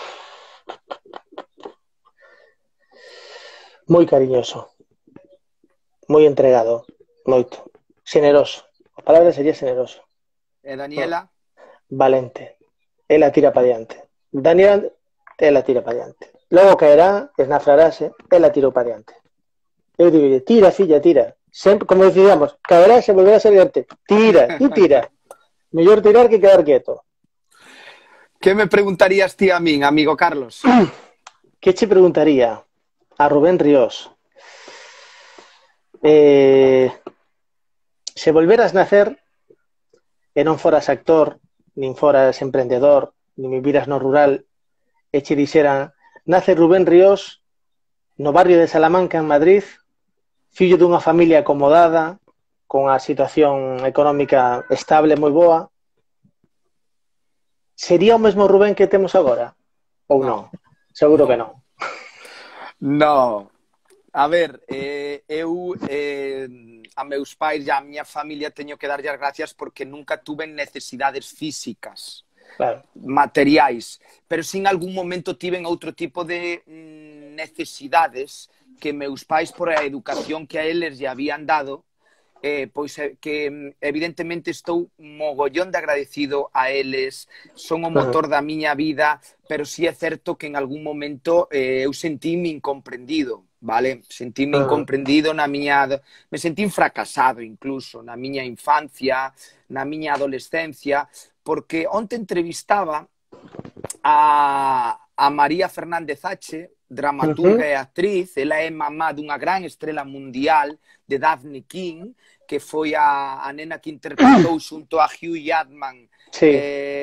Speaker 2: Moi cariñoso, moi entregado, moito, generoso. A palabra sería generoso.
Speaker 1: E Daniela?
Speaker 2: Valente. Ela tira para diante. Daniela, ela tira para diante. Logo caerá, esnafrarase, ela tirou para diante. Eu digo, tira, filla, tira. sempre, como decíamos, caerás e volverás a erguerte. Tira, ti tira. Mellor tirar que quedar quieto.
Speaker 1: Que me preguntarías ti a min, amigo Carlos?
Speaker 2: Que che preguntaría a Rubén Ríos? Eh, se volveras nacer e non foras actor, nin foras emprendedor, nin viviras no rural, e che dixeran, nace Rubén Ríos no barrio de Salamanca, en Madrid, fillo dunha familia acomodada, con a situación económica estable moi boa, sería o mesmo Rubén que temos agora? Ou non? Seguro que non.
Speaker 1: No. A ver, eh, eu eh, a meus pais e a miña familia teño que darlle as gracias porque nunca tuven necesidades físicas,
Speaker 2: claro,
Speaker 1: materiais, pero sin algún momento tiven outro tipo de mm, necesidades que meus pais, por a educación que a eles lle habían dado, eh, pois eh, que evidentemente estou mogollón de agradecido a eles, son o motor da miña vida, pero sí é certo que en algún momento eh, eu sentíme incomprendido, vale? Sentíme incomprendido na miña... Me sentín fracasado incluso na miña infancia, na miña adolescencia, porque onte entrevistaba a, a María Fernández Ache, dramaturga uh-huh. e actriz, ela é mamá dunha gran estrela mundial de Daphne King, que foi a, a nena que interpretou xunto a Hugh Jackman sí.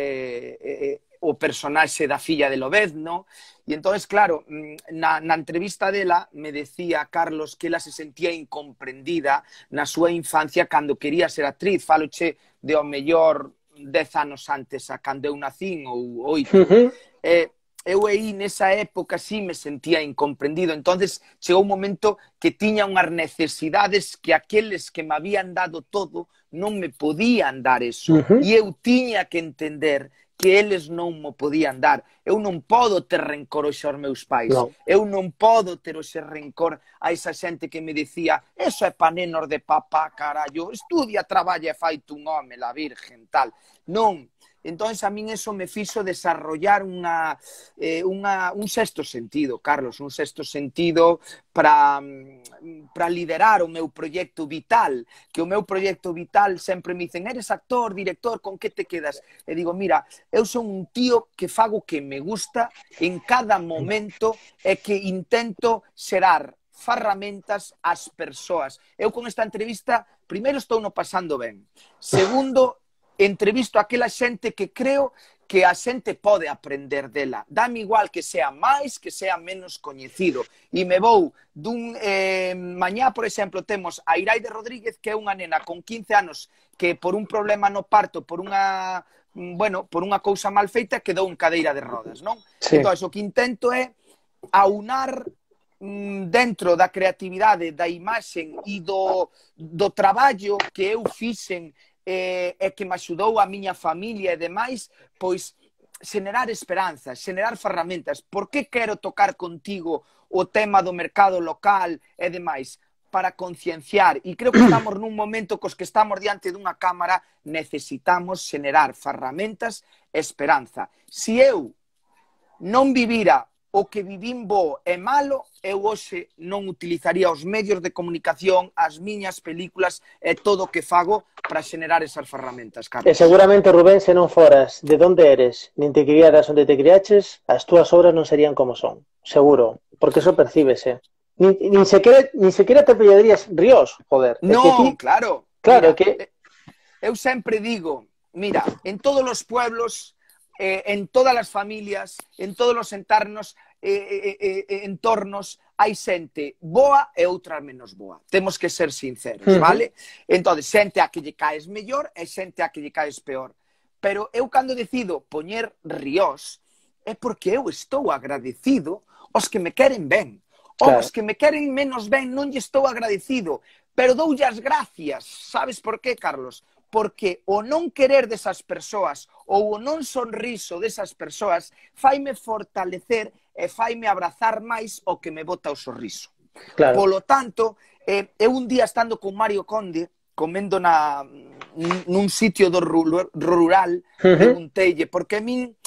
Speaker 1: eh, eh, o personaxe da filla de Lobezno. E entonces, claro, na, na entrevista dela me decía Carlos que ela se sentía incomprendida na súa infancia cando quería ser actriz. Faloche de o mellor dez anos antes a cando eu nacín, ou oito. Uh-huh. Eh, eu aí nesa época sí me sentía incomprendido, entonces chegou un momento que tiña unhas necesidades que aqueles que me habían dado todo non me podían dar eso, uh-huh. e eu tiña que entender que eles non mo podían dar. Eu non podo ter rencor aos meus pais, no. eu non podo ter ese rencor a esa xente que me decía eso é pa nenos de papá, carallo, estudia, traballa e faite un home, la virgen, tal. Non. Entón, a min eso me fixo desarrollar unha, eh, unha, un sexto sentido, Carlos, un sexto sentido para, para liderar o meu proxecto vital, que o meu proxecto vital sempre me dicen, eres actor, director, con que te quedas? E digo, mira, eu son un tío que fago que me gusta en cada momento e que intento xerar ferramentas ás persoas. Eu con esta entrevista, primeiro estou no pasando ben, segundo, entrevisto a aquela xente que creo que a xente pode aprender dela. Dame igual que sea máis, que sea menos coñecido. E me vou dun... Eh, mañá, por exemplo, temos a Iraide Rodríguez, que é unha nena con quince anos que por un problema no parto, por unha... bueno, por unha cousa mal feita, quedou en cadeira de rodas, non? Sí. Entón, o que intento é aunar dentro da creatividade, da imaxen e do, do traballo que eu fixen e eh, que me axudou a miña familia e demais, pois xenerar esperanzas, xenerar ferramentas. Por que quero tocar contigo o tema do mercado local e demais? Para concienciar. E creo que estamos nun momento cos que estamos diante dunha cámara, necesitamos xenerar ferramentas e esperanza. Si eu non vivira o que vivín bo e malo, eu hoxe non utilizaría os medios de comunicación, as miñas películas e todo o que fago para xenerar esas ferramentas, Carlos.
Speaker 2: E seguramente, Rubén, se non foras de onde eres, nin te criaras onde te criaches, as túas obras non serían como son. Seguro, porque eso percíbese. Nin, nin sequera, nin sequera te apellidarías Ríos, joder.
Speaker 1: No,
Speaker 2: es que ti...
Speaker 1: claro.
Speaker 2: Claro,
Speaker 1: mira,
Speaker 2: que...
Speaker 1: Eu sempre digo, mira, en todos os pueblos, eh, en todas as familias, en todos os entornos, eh, eh, eh, entornos, hai xente boa e outra menos boa. Temos que ser sinceros, uh-huh. vale? Entón, xente a que lle caes mellor e xente a que lle caes peor. Pero eu cando decido poñer Ríos é porque eu estou agradecido aos que me queren ben. Claro. Os que me queren menos ben non lle estou agradecido, pero doulle as gracias. Sabes por qué, Carlos? Porque o non querer desas persoas ou o non sonriso desas persoas faime fortalecer e faime abrazar máis o que me bota o sorriso. Claro. Polo tanto, eh, eu un día estando con Mario Conde, comendo na, nun sitio do rural, uh-huh. pregunteille, porque a min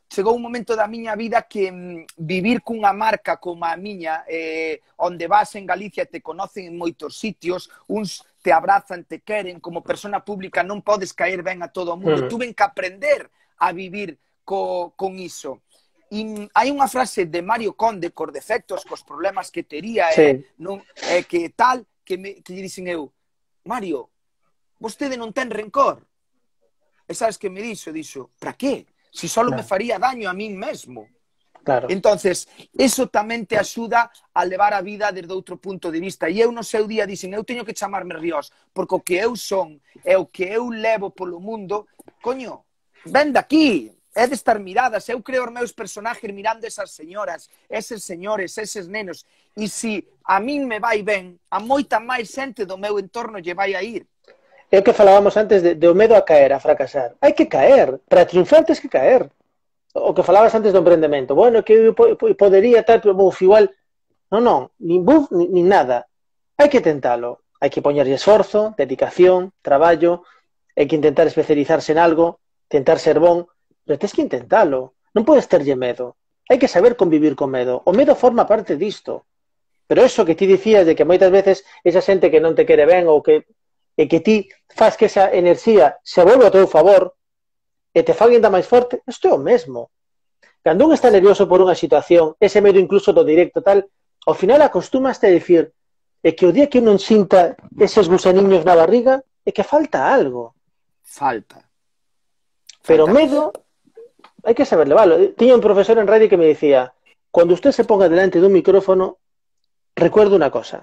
Speaker 1: chegou un momento da miña vida que mm, vivir cunha marca como a miña, eh, onde vas en Galicia te conocen en moitos sitios, uns te abrazan, te queren, como persona pública non podes caer ben a todo o mundo.
Speaker 2: Mm.
Speaker 1: Tuven que aprender a vivir co, con iso. E hai unha frase de Mario Conde, cos defectos, cos problemas que tería,
Speaker 2: Sí.
Speaker 1: eh, non, eh, que tal, que, me, que lle dixen eu, Mario, vostede non ten rencor. E sabes que me dixo? Dixo, para qué? Si solo
Speaker 2: Claro.
Speaker 1: me faría daño a min mesmo.
Speaker 2: Claro.
Speaker 1: Entonces, eso tamén te axuda a levar a vida desde outro punto de vista. E eu no seu día dixen, eu teño que chamarme Ríos, porque o que eu son e o que eu levo polo mundo, coño, ven de aquí, é de estar miradas. Eu creo os meus personajes mirando esas señoras, eses señores, eses nenos. E se a min me vai ben, a moita máis xente do meu entorno lle vai a ir.
Speaker 2: É o que falábamos antes de, de o medo a caer, a fracasar. Hai que caer. Para triunfar tens que caer. O que falabas antes do emprendemento. Bueno, que eu podería tal, pero buf, igual... Non, non. Nin buf, nin, nin nada. Hai que tentalo. Hai que poñerlle esforzo, dedicación, traballo. Hai que intentar especializarse en algo, tentar ser bon. Pero tens que intentalo. Non podes terlle medo. Hai que saber convivir con medo. O medo forma parte disto. Pero eso que ti dicías de que moitas veces esa xente que non te quere ben ou que e que ti faz que esa enerxía se volva a teu favor e te fa ainda máis forte, isto é o mesmo. Cando un está nervioso por unha situación, ese medo incluso do directo tal, ao final acostumaste a dicir é que o día que non sinta eses gusaniños na barriga é que falta algo.
Speaker 1: Falta.
Speaker 2: Pero
Speaker 1: Falta.
Speaker 2: medo hai que saber levarlo. Tiña un profesor en radio que me dicía, cuando usted se ponga delante dun micrófono, recuerde unha cosa.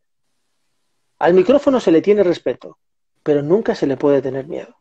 Speaker 2: Al micrófono se le tiene respeto, pero nunca se le puede tener miedo.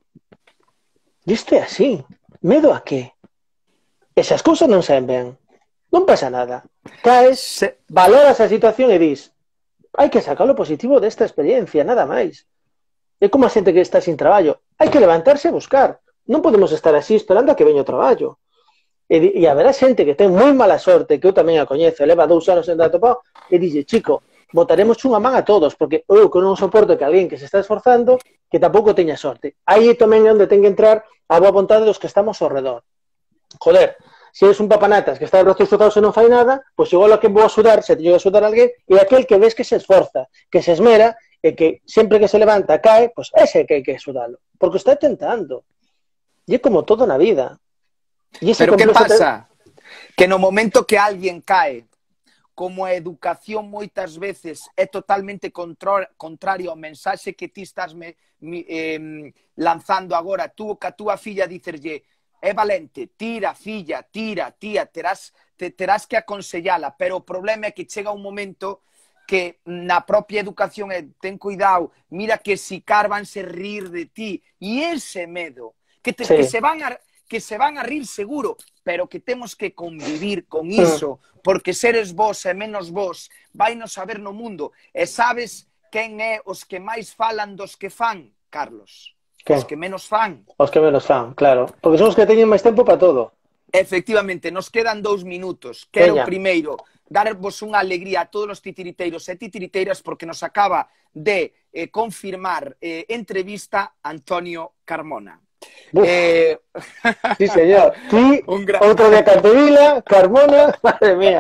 Speaker 2: Y esto é así. ¿Medo a qué? Esas cousas non saen ben. Non pasa nada. Caes,
Speaker 1: Se...
Speaker 2: valoras a situación e dis hai que sacar lo positivo desta experiencia, nada máis. É como a xente que está sin traballo. Hai que levantarse a buscar. Non podemos estar así esperando a que veña o traballo. E, e haberá xente que ten moi mala sorte, que eu tamén a coñezo, leva dous anos en atopado, e dixe, chico, botaremos unha man a todos, porque eu que non soporto que alguén que se está esforzando que tampouco teña sorte. Aí tamén é onde ten que entrar a boa vontade dos que estamos ao redor. Joder, se eres un papanatas que está de brazos cruzados e non fai nada, pois igual a que vou axudar, se teño que axudar a alguén, e aquel que ves que se esforza, que se esmera, e que sempre que se levanta cae, pois ese que hai que axudalo. Porque está tentando. E é como todo na vida.
Speaker 1: Pero que pasa? Que no momento que alguén cae, como a educación moitas veces é totalmente contrario ao mensaxe que ti estás me, me, eh, lanzando agora, tú que a túa filla dicerlle é valente, tira, filla, tira, tía, terás, te, terás que aconsellala, pero o problema é que chega un momento que na propia educación é, ten cuidado, mira que si carvanse rir de ti, e ese medo, que, te, sí. que se van a... que se van a rir seguro, pero que temos que convivir con iso, porque seres vos e menos vos vainos a ver no mundo. E sabes quen é os que máis falan dos que fan, Carlos?
Speaker 2: ¿Qué?
Speaker 1: Os que menos fan.
Speaker 2: Os que menos fan, claro. Porque son os que teñen máis tempo para todo.
Speaker 1: Efectivamente, nos quedan dous minutos. Quero
Speaker 2: Veña.
Speaker 1: primeiro darvos unha alegría a todos os titiriteiros e titiriteiras porque nos acaba de eh, confirmar eh, entrevista Antonio Carmona. Eh...
Speaker 2: Sí, señor. Ti, gran... outro de Capdevila, Carmona, madre mía.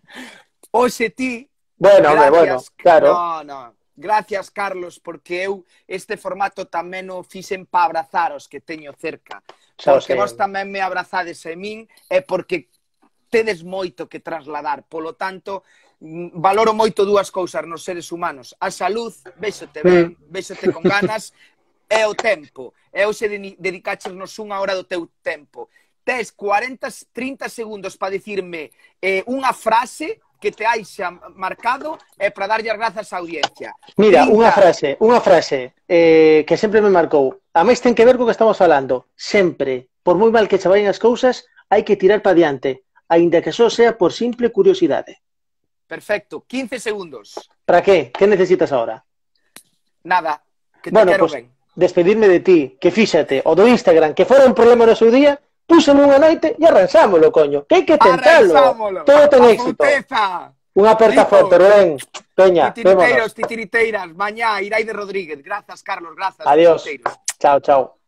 Speaker 1: Oxe ti,
Speaker 2: bueno, hombre, bueno, claro.
Speaker 1: No, no. Gracias, Carlos, porque eu este formato tamén o fixen para abrazar os que teño cerca. Porque vos tamén me abrazades a min e porque tedes moito que trasladar. Polo tanto, valoro moito dúas cousas nos seres humanos. A salud, véxote ben, véxote con ganas, é o tempo. E hoxe dedicaxesnos unha hora do teu tempo. Tes cuarenta, trinta segundos para dicirme eh, unha frase que te haixa marcado e para darlle as grazas á audiencia.
Speaker 2: Mira, unha frase, unha frase eh, que sempre me marcou. A máis ten que ver co que estamos falando. Sempre, por moi mal que che vayan as cousas, hai que tirar para diante, aínda que só sea por simple curiosidade.
Speaker 1: Perfecto, quince segundos.
Speaker 2: Para que? Que necesitas ahora?
Speaker 1: Nada, que te
Speaker 2: bueno,
Speaker 1: quero
Speaker 2: pues,
Speaker 1: ben.
Speaker 2: Despedirme de ti, que fíxate, o do Instagram, que fora un problema no seu día, púseme unha noite e arranxámolo, coño. Que hai que tentalo. Todo ten éxito. Unha aperta forte, Rubén. Peña,
Speaker 1: titiriteiros, titiriteiras, mañá, Iraide Rodríguez. Grazas, Carlos, grazas.
Speaker 2: Adiós. Chao, chao.